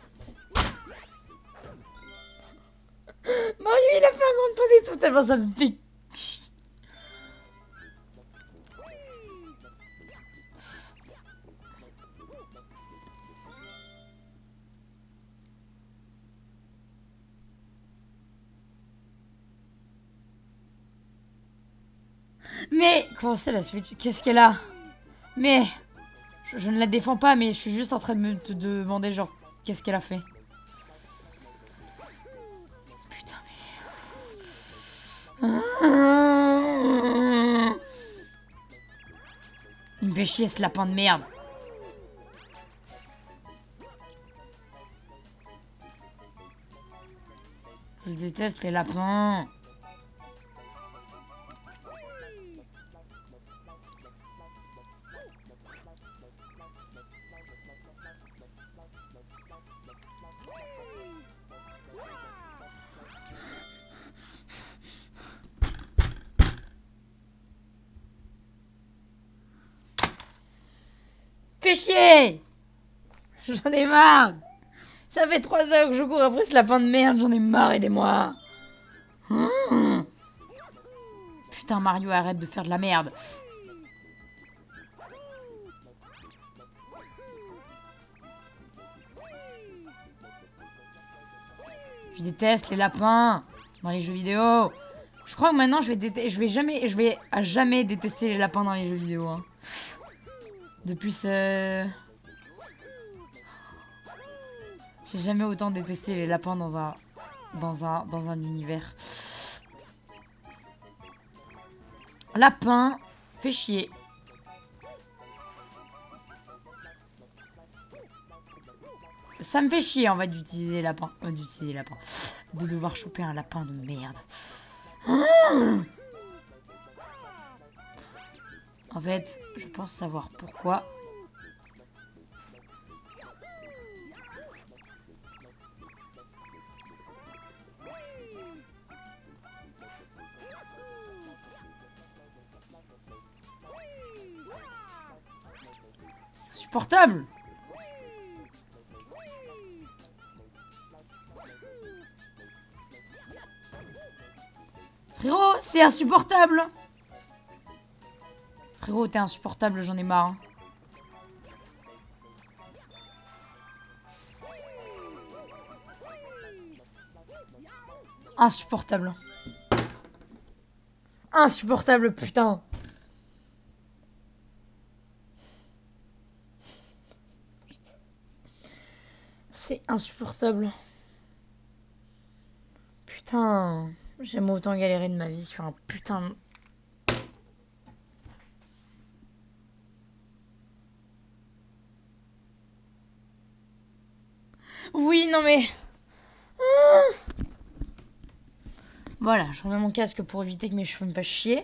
Mario, il a fait un grand pas des tout tellement ça me fait... Mais... Comment c'est la Switch? Qu'est-ce qu'elle a? Mais... Je, je ne la défends pas, mais je suis juste en train de me te demander, genre, qu'est-ce qu'elle a fait? Putain, mais... Il me fait chier, ce lapin de merde. Je déteste les lapins. Fais chier! J'en ai marre! Ça fait trois heures que je cours après ce lapin de merde, j'en ai marre, aidez-moi! Mmh. Putain, Mario, arrête de faire de la merde! Je déteste les lapins dans les jeux vidéo. Je crois que maintenant je vais déte- je vais jamais, je vais à jamais détester les lapins dans les jeux vidéo. Hein. Depuis ce... J'ai jamais autant détesté les lapins dans un... Dans un... Dans un univers. Lapin, fait chier. Ça me fait chier en fait d'utiliser lapin. Euh, d'utiliser lapin. De devoir choper un lapin de merde. Mmh. En fait, je pense savoir pourquoi. C'est insupportable. Frérot, c'est insupportable. Frérot, t'es insupportable, j'en ai marre. Hein. Insupportable. Insupportable, putain. C'est insupportable. Putain. J'aime autant galérer de ma vie sur un putain de... Oui, non mais... Voilà, je remets mon casque pour éviter que mes cheveux me fassent chier.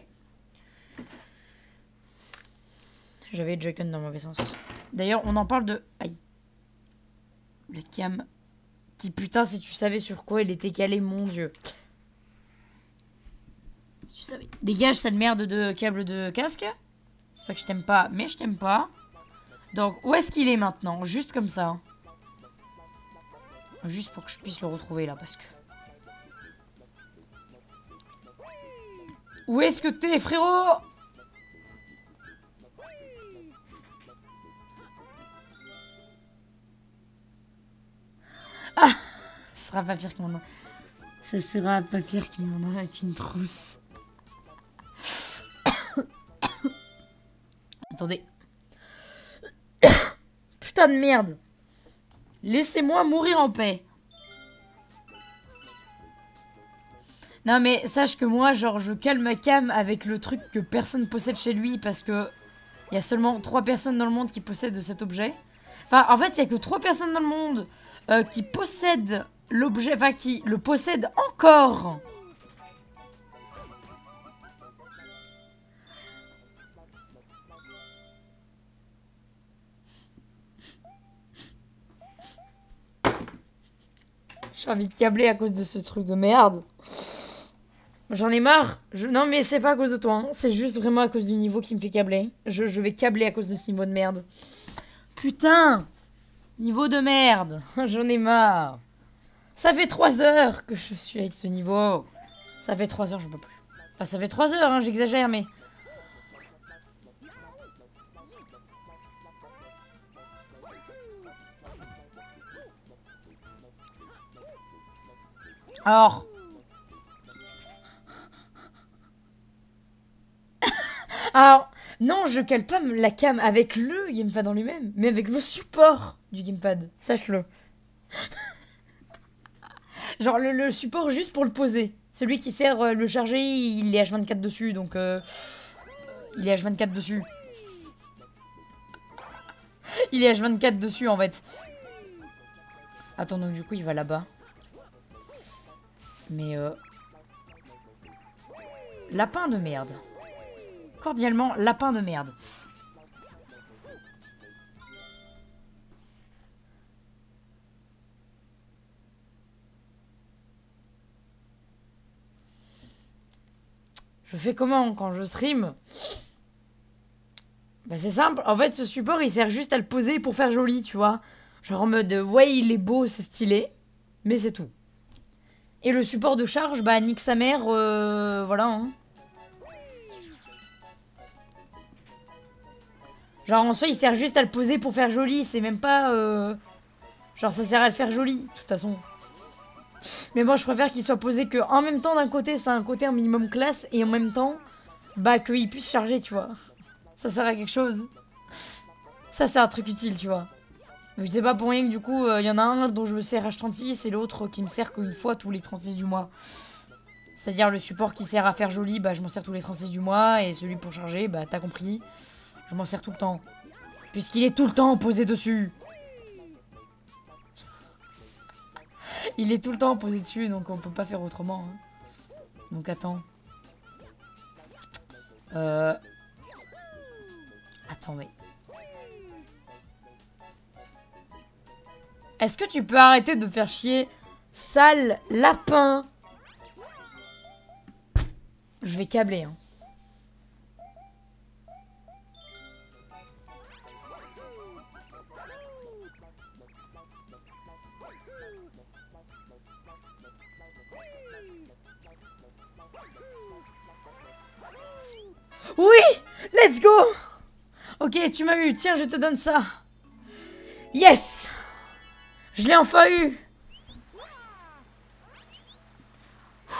J'avais Joy-Con dans le mauvais sens. D'ailleurs, on en parle de... Aïe. La cam. Qui putain, si tu savais sur quoi elle était calée, mon dieu. Si tu savais. Dégage cette merde de câble de casque. C'est pas que je t'aime pas, mais je t'aime pas. Donc, où est-ce qu'il est maintenant? Juste comme ça. Juste pour que je puisse le retrouver là, parce que... Où est-ce que t'es, frérot? Ah, ce sera pas pire que mon... Ça sera pas pire que mon... qu'une trousse. Attendez. Putain de merde. Laissez-moi mourir en paix. Non mais sache que moi, genre, je calme ma cam avec le truc que personne possède chez lui parce que il y a seulement trois personnes dans le monde qui possèdent cet objet. Enfin, en fait, il y a que trois personnes dans le monde euh, qui possèdent l'objet, enfin, qui le possèdent encore. J'ai envie de câbler à cause de ce truc de merde. J'en ai marre. Je... Non mais c'est pas à cause de toi. Hein. C'est juste vraiment à cause du niveau qui me fait câbler. Je, je vais câbler à cause de ce niveau de merde. Putain. Niveau de merde. J'en ai marre. Ça fait trois heures que je suis avec ce niveau. Ça fait trois heures, je peux plus. Enfin ça fait trois heures, hein, j'exagère mais... Alors... Alors, non, je cale pas la cam avec le gamepad en lui-même, mais avec le support du gamepad. Sache-le. Genre le, le support juste pour le poser. Celui qui sert euh, le charger, il est H vingt-quatre dessus, donc... Euh, il est H vingt-quatre dessus. Il est H vingt-quatre dessus, en fait. Attends, donc du coup, il va là-bas. Mais... Euh... Lapin de merde. Cordialement, lapin de merde. Je fais comment quand je stream? Bah c'est simple, en fait ce support il sert juste à le poser pour faire joli, tu vois. Genre en mode, ouais il est beau, c'est stylé, mais c'est tout. Et le support de charge, bah nique sa mère, euh, voilà hein. Genre en soi il sert juste à le poser pour faire joli, c'est même pas... Euh... Genre ça sert à le faire joli, de toute façon. Mais moi je préfère qu'il soit posé que en même temps d'un côté c'est un côté un minimum classe et en même temps bah qu'il puisse charger tu vois. Ça sert à quelque chose. Ça c'est un truc utile tu vois. Mais je sais pas pour rien que du coup il euh, y en a un dont je me sers H trente-six et l'autre qui me sert qu'une fois tous les trente-six du mois. C'est-à-dire le support qui sert à faire joli bah je m'en sers tous les trente-six du mois et celui pour charger bah t'as compris. Je m'en sers tout le temps. Puisqu'il est tout le temps posé dessus. Il est tout le temps posé dessus, donc on peut pas faire autrement. Hein. Donc attends. Euh... Attends, mais... Est-ce que tu peux arrêter de faire chier, sale lapin? Je vais câbler, hein. Oui! Let's go! Ok, tu m'as eu. Tiens, je te donne ça. Yes! Je l'ai enfin eu!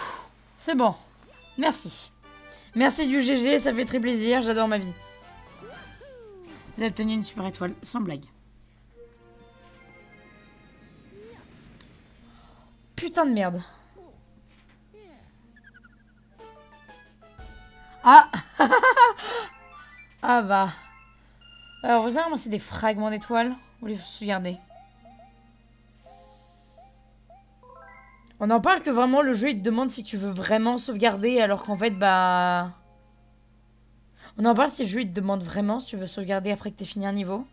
C'est bon. Merci. Merci du G G, ça fait très plaisir, j'adore ma vie. Vous avez obtenu une super étoile, sans blague. Putain de merde. Ah. Ah bah. Alors vous savez, moi c'est des fragments d'étoiles. Vous les regardez. On en parle que vraiment le jeu il te demande si tu veux vraiment sauvegarder alors qu'en fait bah... On en parle si le jeu il te demande vraiment si tu veux sauvegarder après que t'aies fini un niveau.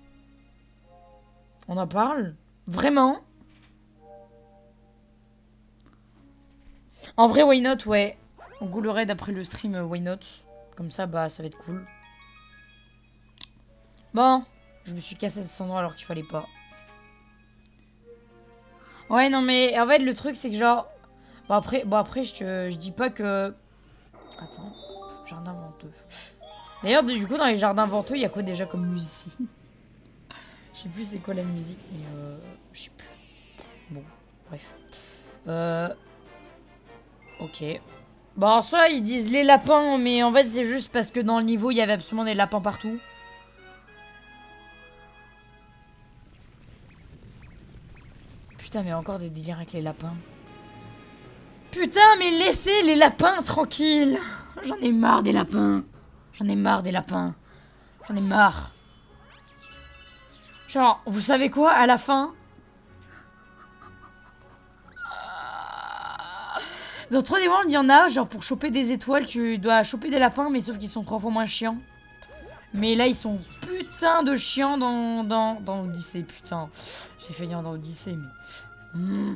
On en parle? Vraiment? En vrai why not, ouais. On goulerait d'après le stream why not. Comme ça bah ça va être cool. Bon, je me suis cassé cet endroit alors qu'il fallait pas. Ouais, non, mais en fait, le truc, c'est que genre... Bon, après, bon, après je, te, je dis pas que... Attends, jardin venteux. D'ailleurs, du coup, dans les jardins venteux, il y a quoi déjà comme musique? Je sais plus c'est quoi la musique, mais euh... je sais plus. Bon, bref. Euh... Ok. Bon, en soi, ils disent les lapins, mais en fait, c'est juste parce que dans le niveau, il y avait absolument des lapins partout. Putain, mais encore des délires avec les lapins. Putain, mais laissez les lapins tranquilles. J'en ai marre des lapins. J'en ai marre des lapins. J'en ai marre. Genre, vous savez quoi, à la fin... Dans trois D World, il y en a, genre pour choper des étoiles, tu dois choper des lapins, mais sauf qu'ils sont trois fois moins chiants. Mais là, ils sont putain de chiants dans, dans, dans Odyssey, putain. J'ai fait dire dans Odyssey, mais... Mmh.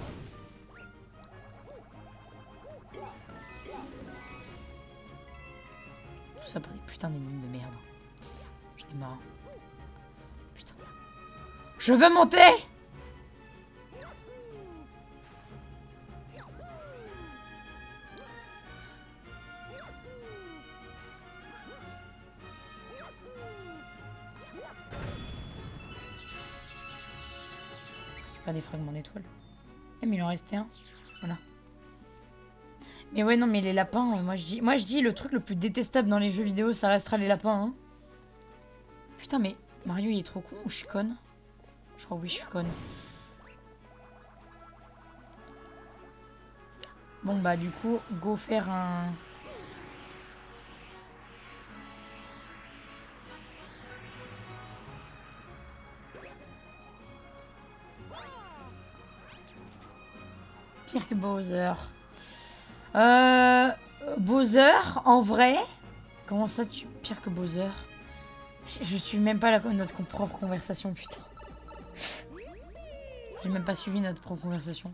Tout ça pour des putains d'ennemis de merde. J'en ai marre. Putain. Je veux monter! Pas des fragments d'étoiles. Eh, mais il en restait un. Voilà. Mais ouais, non, mais les lapins, euh, moi je dis, moi je dis le truc le plus détestable dans les jeux vidéo, ça restera les lapins. Hein. Putain, mais Mario il est trop con ou je suis conne? Je crois oui, je suis conne. Bon bah du coup, go faire un... Pire que Bowser. Euh... Bowser, en vrai... Comment ça, tu... Pire que Bowser? Je, je suis même pas la, notre propre conversation, putain. J'ai même pas suivi notre propre conversation.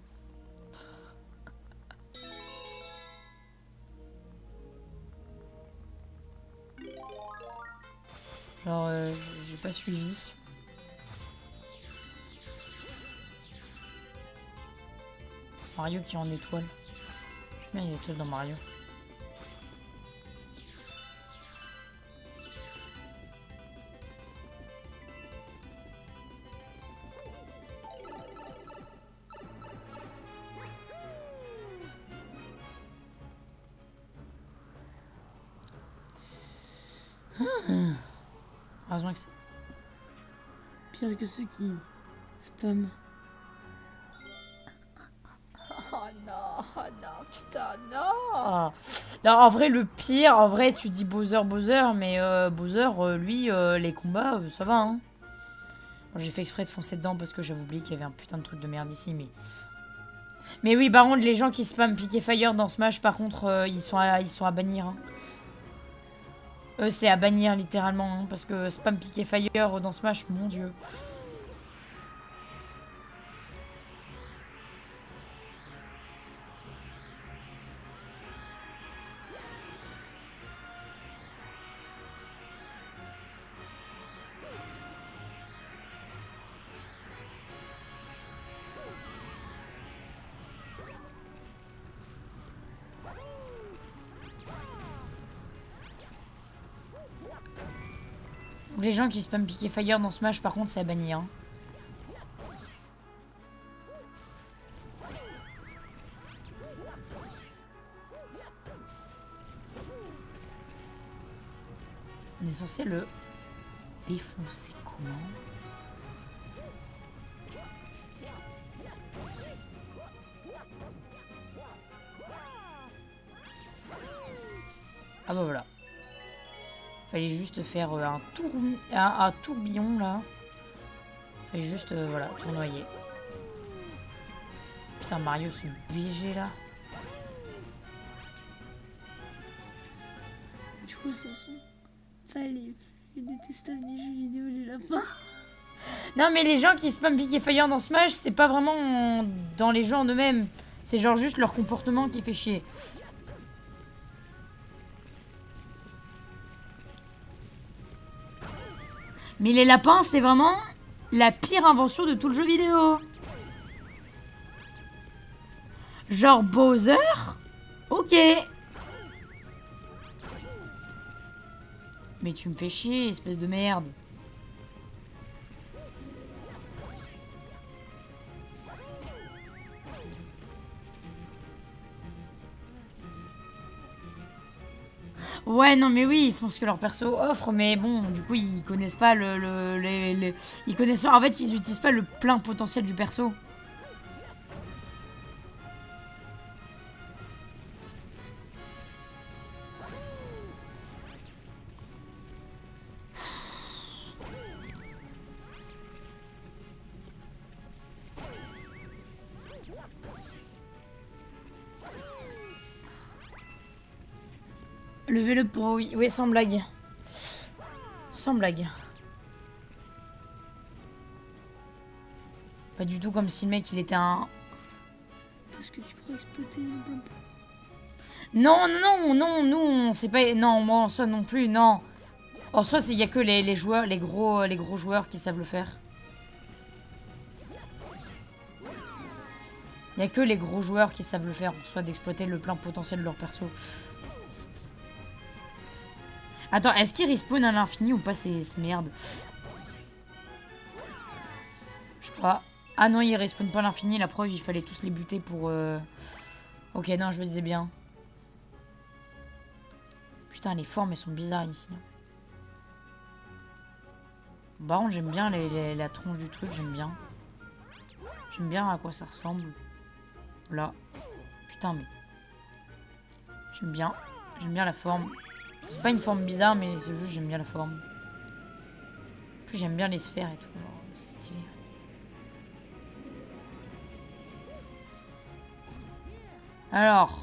Genre, euh, j'ai pas suivi. Mario qui est en étoile. J'aime bien les étoiles dans Mario. Hum. Heureusement que c'est pire que ceux qui spam. Oh non, oh non, putain, non. Non, en vrai, le pire, en vrai, tu dis Bowser, Bowser, mais euh, Bowser, euh, lui, euh, les combats, euh, ça va, hein. Bon, j'ai fait exprès de foncer dedans parce que j'avais oublié qu'il y avait un putain de truc de merde ici, mais... Mais oui, par contre, les gens qui spam Piqué Fire dans Smash, par contre, euh, ils, sont à, ils sont à bannir, hein. Eux, c'est à bannir, littéralement, hein, parce que spam Piqué Fire dans Smash, mon dieu. Donc les gens qui spam Piqué Fire dans Smash, par contre, c'est à bannir. Hein. On est censé le défoncer comment? Ah bah voilà. Fallait juste faire euh, un, tour, un, un tourbillon là. Fallait juste, euh, voilà, tournoyer. Putain, Mario, ce B G là. Du coup, ce sont pas les plus détestables du jeu vidéo, les lapins. Non, mais les gens qui spam Pique et Fire dans Smash, c'est pas vraiment dans les gens eux-mêmes. C'est genre juste leur comportement qui fait chier. Mais les lapins, c'est vraiment la pire invention de tout le jeu vidéo. Genre Bowser? Ok. Mais tu me fais chier, espèce de merde. Ouais, non, mais oui, ils font ce que leur perso offre, mais bon, du coup, ils connaissent pas le... le les, les... Ils connaissent pas... En fait, ils utilisent pas le plein potentiel du perso. Levez-le pour... Oui, oui, sans blague. Sans blague. Pas du tout comme si le mec, il était un... Parce que tu crois exploiter une bombe. Non, non, non, nous, on sait pas... Non, moi, en soi, non plus, non. En soi, il y a que les, les joueurs, les gros, les gros joueurs qui savent le faire. Il y a que les gros joueurs qui savent le faire, en soi, d'exploiter le plein potentiel de leur perso. Attends, est-ce qu'ils respawn à l'infini ou pas ces, ces merdes? Je sais pas. Ah non, ils respawn pas à l'infini, la preuve, il fallait tous les buter pour... Euh... Ok, non, je me disais bien. Putain, les formes, elles sont bizarres ici. Par contre, j'aime bien les, les, la tronche du truc, j'aime bien. J'aime bien à quoi ça ressemble. Là. Putain, mais... J'aime bien. J'aime bien la forme. C'est pas une forme bizarre, mais c'est juste j'aime bien la forme. En plus, j'aime bien les sphères et tout, genre, c'est stylé. Alors...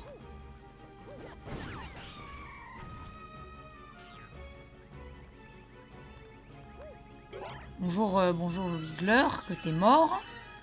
Bonjour, euh, bonjour Wiggler, que t'es mort.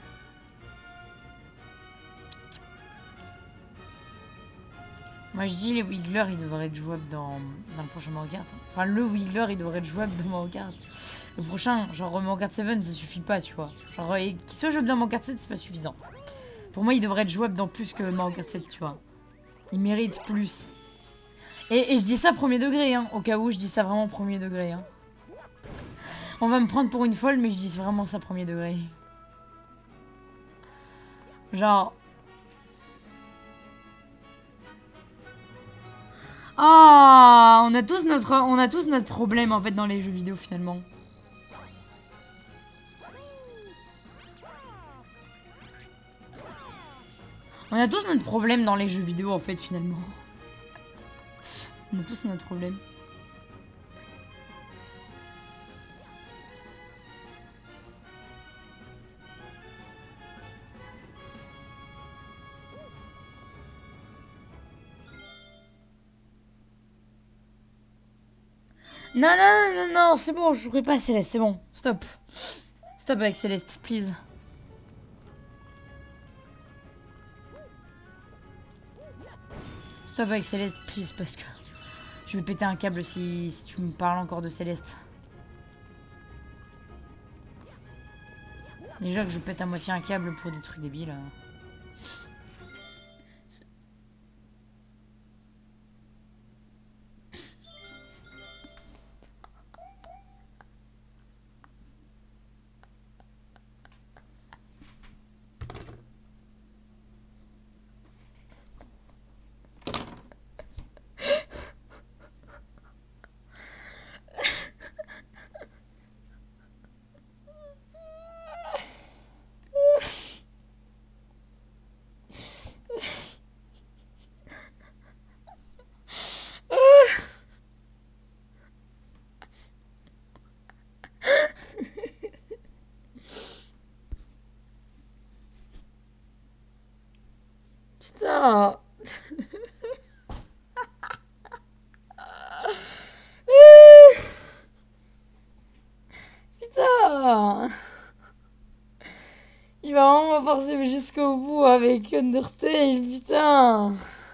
Moi je dis les Wigglers ils devraient être jouables dans, dans le prochain Mario Kart. Enfin le Wiggler il devrait être jouable dans Mario Kart. Le prochain, genre Mario Kart sept ça suffit pas tu vois. Genre qu'il soit jouable dans Mario Kart sept c'est pas suffisant. Pour moi il devrait être jouable dans plus que Mario Kart sept tu vois. Il mérite plus. Et, et je dis ça premier degré hein, au cas où je dis ça vraiment premier degré hein. On va me prendre pour une folle mais je dis vraiment ça premier degré. Genre... Ah, on a tous notre, on a tous notre problème en fait dans les jeux vidéo finalement. On a tous notre problème dans les jeux vidéo en fait finalement. On a tous notre problème. Non, non, non, non, c'est bon, je jouerai pas à Céleste, c'est bon. Stop. Stop avec Céleste, please. Stop avec Céleste, please, parce que je vais péter un câble si, si tu me parles encore de Céleste. Déjà que je pète à moitié un câble pour des trucs débiles. Putain. Putain. Il va vraiment forcer jusqu'au bout avec Undertale, putain.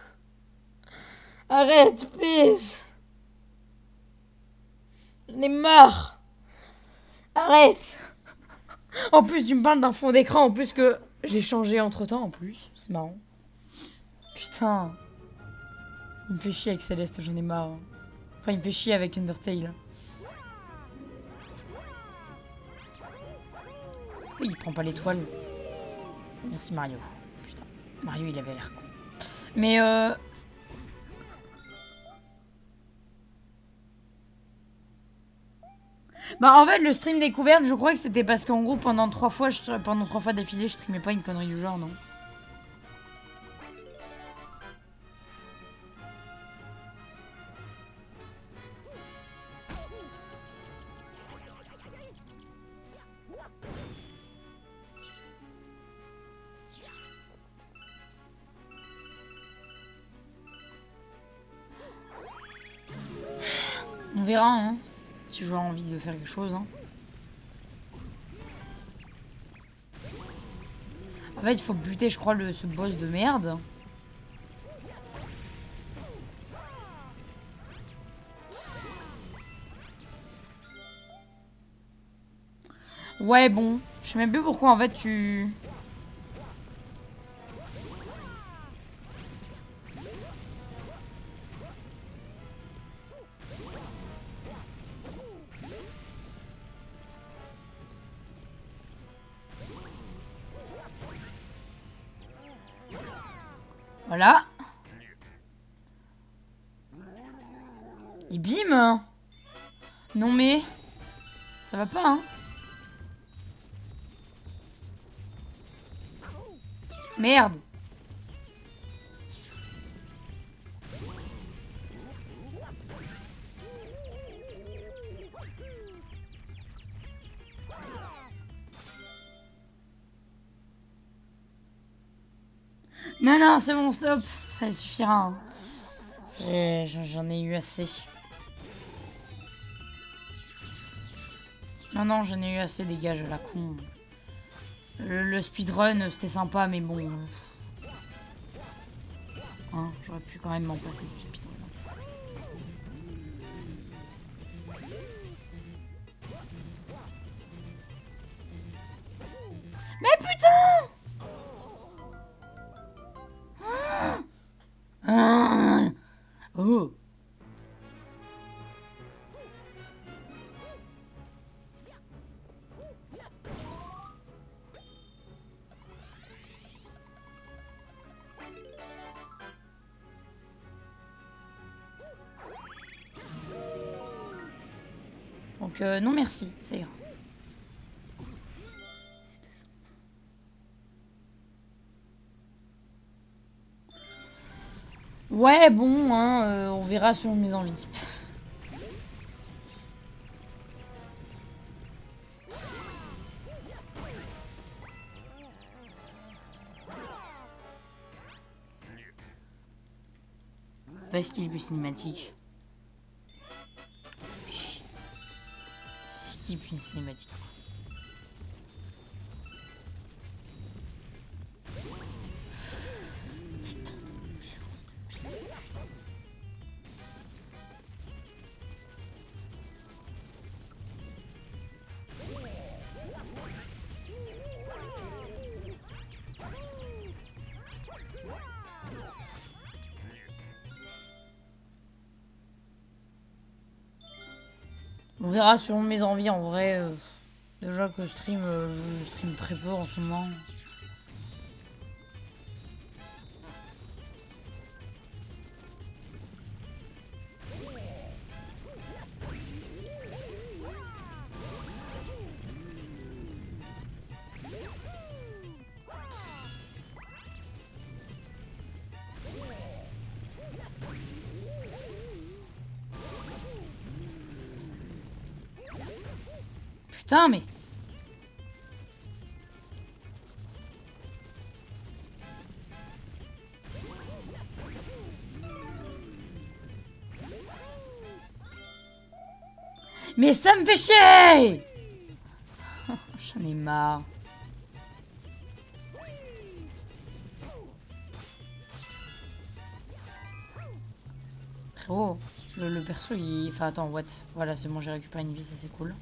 Arrête, please. J'en ai marre. Arrête. En plus, tu me parles d'un fond d'écran, en plus que j'ai changé entre-temps, en plus. C'est marrant. Putain. Il me fait chier avec Céleste, j'en ai marre. Enfin, il me fait chier avec Undertale. Oui, il prend pas l'étoile. Merci Mario. Putain, Mario, il avait l'air con. Mais euh... bah en fait, le stream découverte, je crois que c'était parce qu'en gros, pendant trois fois, je... pendant trois fois d'affilée, je streamais pas une connerie du genre, non? On verra, hein, si j'aurai envie de faire quelque chose. Hein. En fait, il faut buter, je crois, le, ce boss de merde. Ouais, bon. Je sais même plus pourquoi, en fait, tu... Voilà. Et bim. Non mais... Ça va pas, hein. Merde. Non, non, c'est bon, stop. Ça suffira. Hein. J'en ai eu assez. Non, non, j'en ai eu assez, dégage, la con. Le, le speedrun, c'était sympa, mais bon... Hein, j'aurais pu quand même m'en passer du speedrun. Mais putain! Ah! Oh! Donc euh, non merci, c'est grave. Ouais bon, hein, euh, on verra sur mes envies. Est-ce qu'il est plus cinématique? Skip une cinématique. On verra selon mes envies en vrai. Euh, déjà que stream, euh, je, je stream très peu en ce moment. Putain mais... Mais ça me fait chier. J'en ai marre. Frérot, le, le perso il... Enfin attends, what? Voilà, c'est bon, j'ai récupéré une vie, ça c'est cool.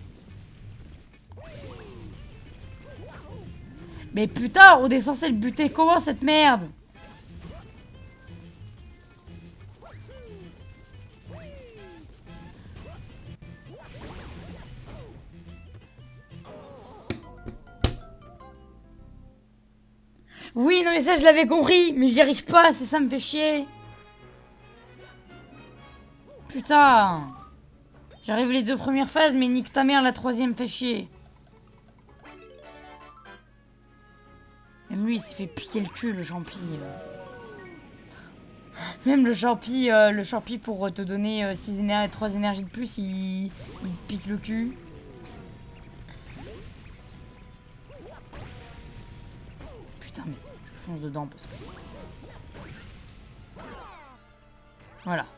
Mais putain, on est censé le buter comment cette merde? Oui, non mais ça je l'avais compris, mais j'y arrive pas, c'est ça me fait chier. Putain. J'arrive les deux premières phases, mais nique ta mère, la troisième fait chier. Même lui, il s'est fait piquer le cul, le champi. Même le champi, euh, le champi pour te donner euh, six énergies, trois énergies de plus, il, il te pique le cul. Putain, mais je fonce dedans parce que... Voilà.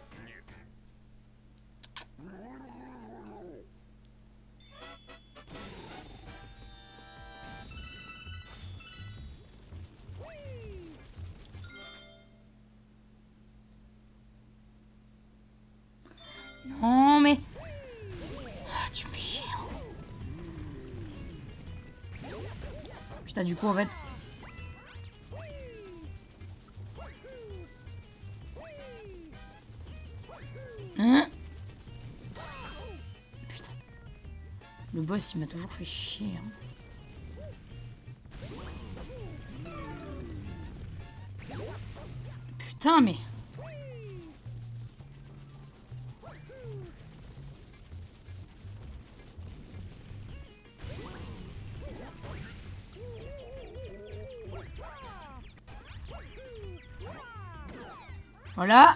Non, mais... Ah, tu me fais chier. Putain, du coup, en fait... Hein? Putain. Le boss, il m'a toujours fait chier. Hein. Putain, mais... Voilà.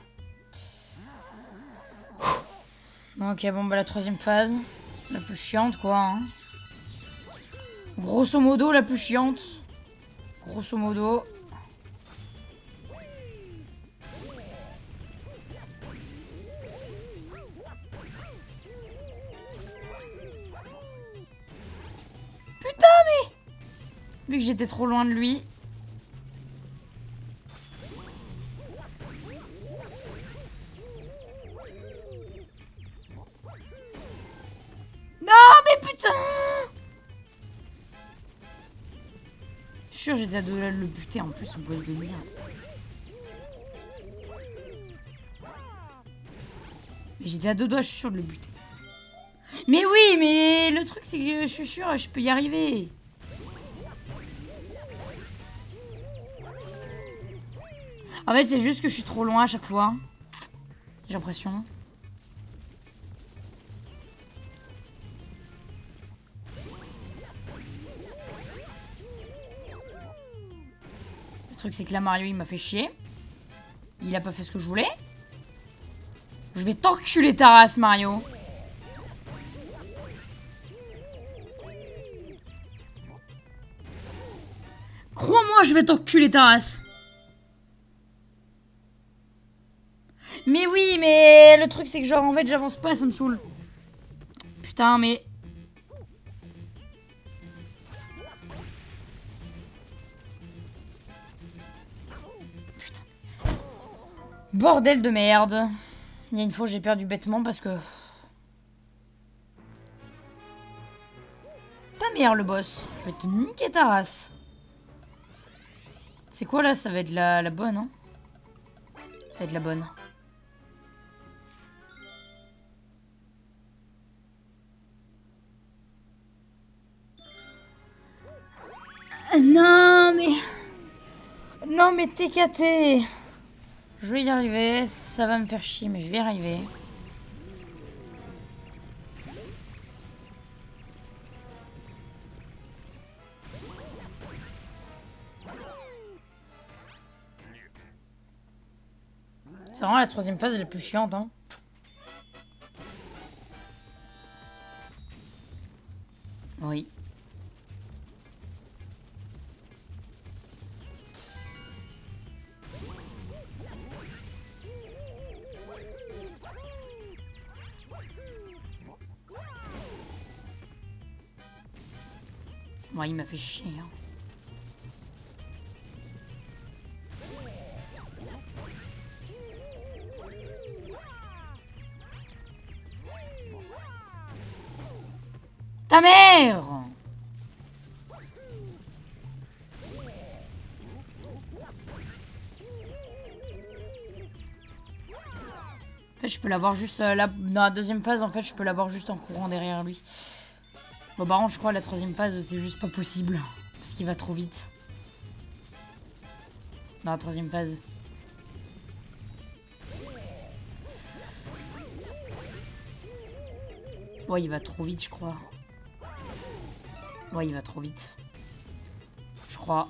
Ok, bon, bah la troisième phase. La plus chiante, quoi. Hein. Grosso modo, la plus chiante. Grosso modo. Putain, mais... Vu que j'étais trop loin de lui... Je suis sûr, j'étais à deux de le buter en plus, ce boss de merde. Mais j'étais à deux doigts, je suis sûr de le buter. Mais oui, mais le truc, c'est que je suis sûr, je peux y arriver. En fait, c'est juste que je suis trop loin à chaque fois. J'ai l'impression. Le truc, c'est que là, Mario, il m'a fait chier. Il a pas fait ce que je voulais. Je vais t'enculer ta race, Mario. Crois-moi, je vais t'enculer ta race. Mais oui, mais le truc, c'est que genre, en fait, j'avance pas, ça me saoule. Putain, mais... Putain. Bordel de merde. Il y a une fois, j'ai perdu bêtement parce que... Ta mère, le boss. Je vais te niquer ta race. C'est quoi, là? Ça va être la, la bonne, hein? Ça va être la bonne. Non, mais... Non, mais t'es caté. Je vais y arriver. Ça va me faire chier, mais je vais y arriver. C'est vraiment la troisième phase la plus chiante, hein. Oui. Ouais, il m'a fait chier. Hein. Ta mère! En fait, je peux l'avoir juste euh, là, dans la deuxième phase. En fait, je peux l'avoir juste en courant derrière lui. Bon, par contre, je crois que la troisième phase, c'est juste pas possible. Parce qu'il va trop vite. Dans la troisième phase. Ouais, il va trop vite, je crois. Ouais, il va trop vite. Je crois.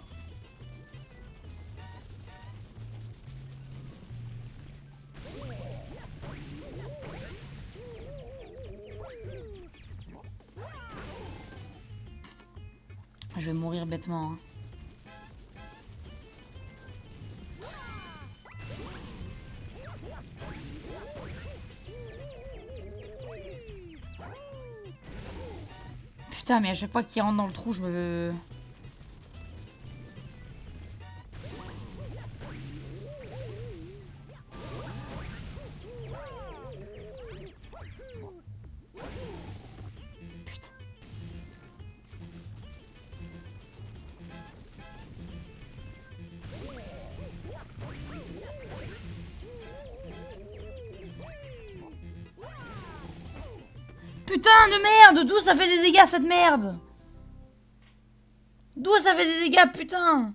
Je vais mourir bêtement. Hein. Putain, mais à chaque fois qu'il rentre dans le trou, je me... Putain. Putain de merde! D'où ça fait des dégâts cette merde? D'où ça fait des dégâts, putain?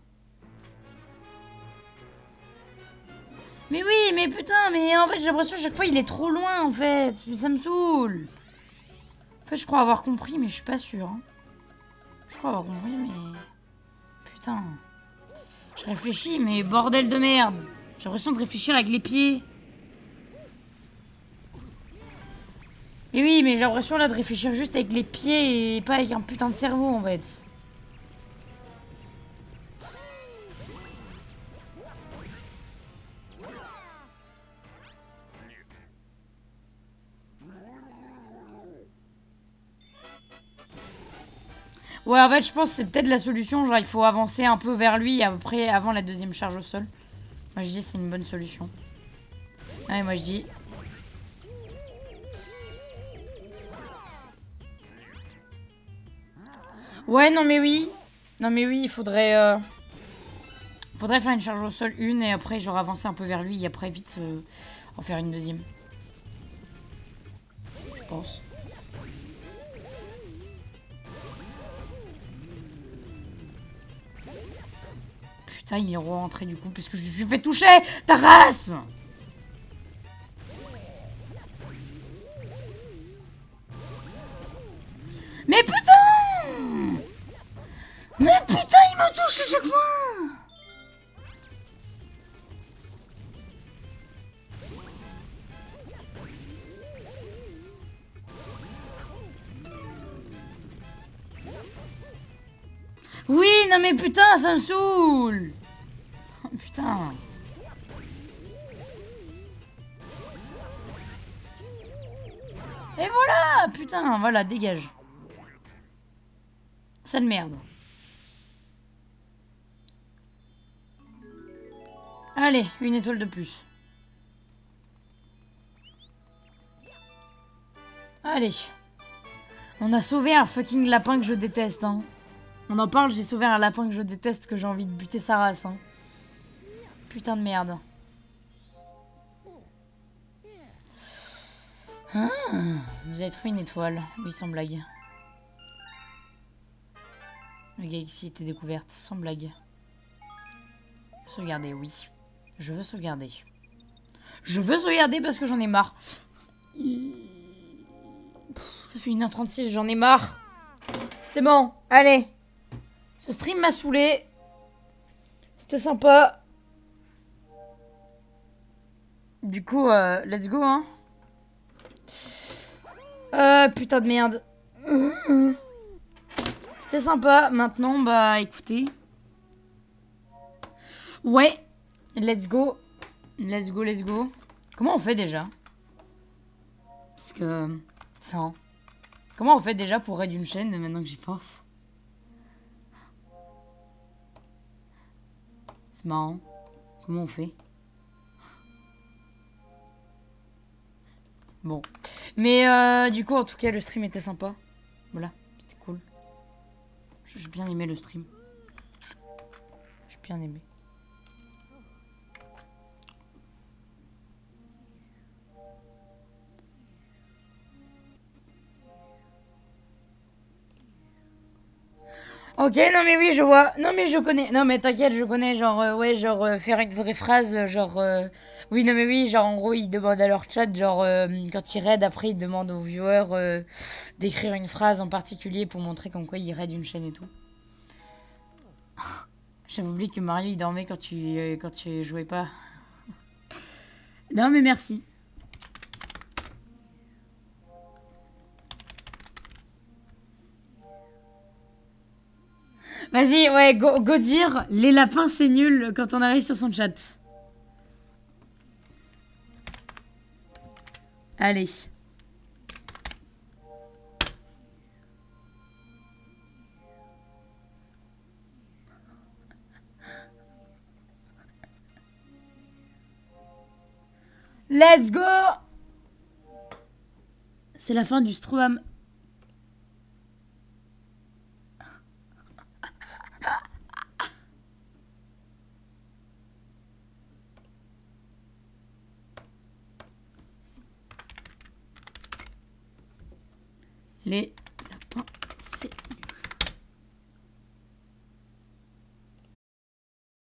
Mais oui, mais putain, mais en fait j'ai l'impression que chaque fois il est trop loin en fait. Ça me saoule. En fait je crois avoir compris mais je suis pas sûre. Hein. Je crois avoir compris mais... Putain. Je réfléchis mais bordel de merde. J'ai l'impression de réfléchir avec les pieds. Mais oui, mais j'ai l'impression là de réfléchir juste avec les pieds et pas avec un putain de cerveau en fait. Ouais, en fait, je pense que c'est peut-être la solution. Genre, il faut avancer un peu vers lui après, avant la deuxième charge au sol. Moi, je dis c'est une bonne solution. Ouais, moi, je dis... Ouais, non, mais oui. Non, mais oui, il faudrait... Euh... Faudrait faire une charge au sol, une, et après, genre, avancer un peu vers lui, et après, vite, euh, en faire une deuxième. Je pense. Putain, il est rentré du coup, parce que je lui fais toucher ta race. Mais putain! Mais putain, il me touche à chaque fois! Oui, non mais putain, ça me saoule! Oh, putain! Et voilà! Putain, voilà, dégage. Sale merde. Allez, une étoile de plus. Allez. On a sauvé un fucking lapin que je déteste, hein. On en parle, j'ai sauvé un lapin que je déteste, que j'ai envie de buter sa race, hein. Putain de merde. Ah, vous avez trouvé une étoile. Oui, sans blague. La galaxie était découverte, sans blague. Sauvegarder, oui. Je veux sauvegarder. Je veux sauvegarder parce que j'en ai marre. Ça fait une heure trente-six, j'en ai marre. C'est bon, allez. Ce stream m'a saoulé. C'était sympa. Du coup, euh, let's go, hein. Euh, putain de merde. C'était sympa. Maintenant, bah, écoutez. Ouais. Let's go. Let's go, let's go. Comment on fait déjà? Parce que... Ça... Comment on fait déjà pour raid une chaîne, maintenant que j'y pense? marrant. Comment on fait? Bon. Mais euh, du coup, en tout cas, le stream était sympa. Voilà, c'était cool. J'ai bien aimé le stream. J'ai bien aimé. Ok, non mais oui, je vois. Non mais je connais. Non mais t'inquiète, je connais. Genre, euh, ouais, genre euh, faire une vraie phrase. euh, Genre, euh, oui, non mais oui, genre en gros, ils demandent à leur chat, genre, euh, quand ils raident, après, ils demandent aux viewers euh, d'écrire une phrase en particulier pour montrer comme quoi ils raident une chaîne et tout. J'avais oublié que Mario, il dormait quand tu, euh, quand tu jouais pas. Non mais merci. Vas-y, ouais, go, go dire, les lapins c'est nul quand on arrive sur son chat. Allez. Let's go! C'est la fin du Stroham. Les lapins, c'est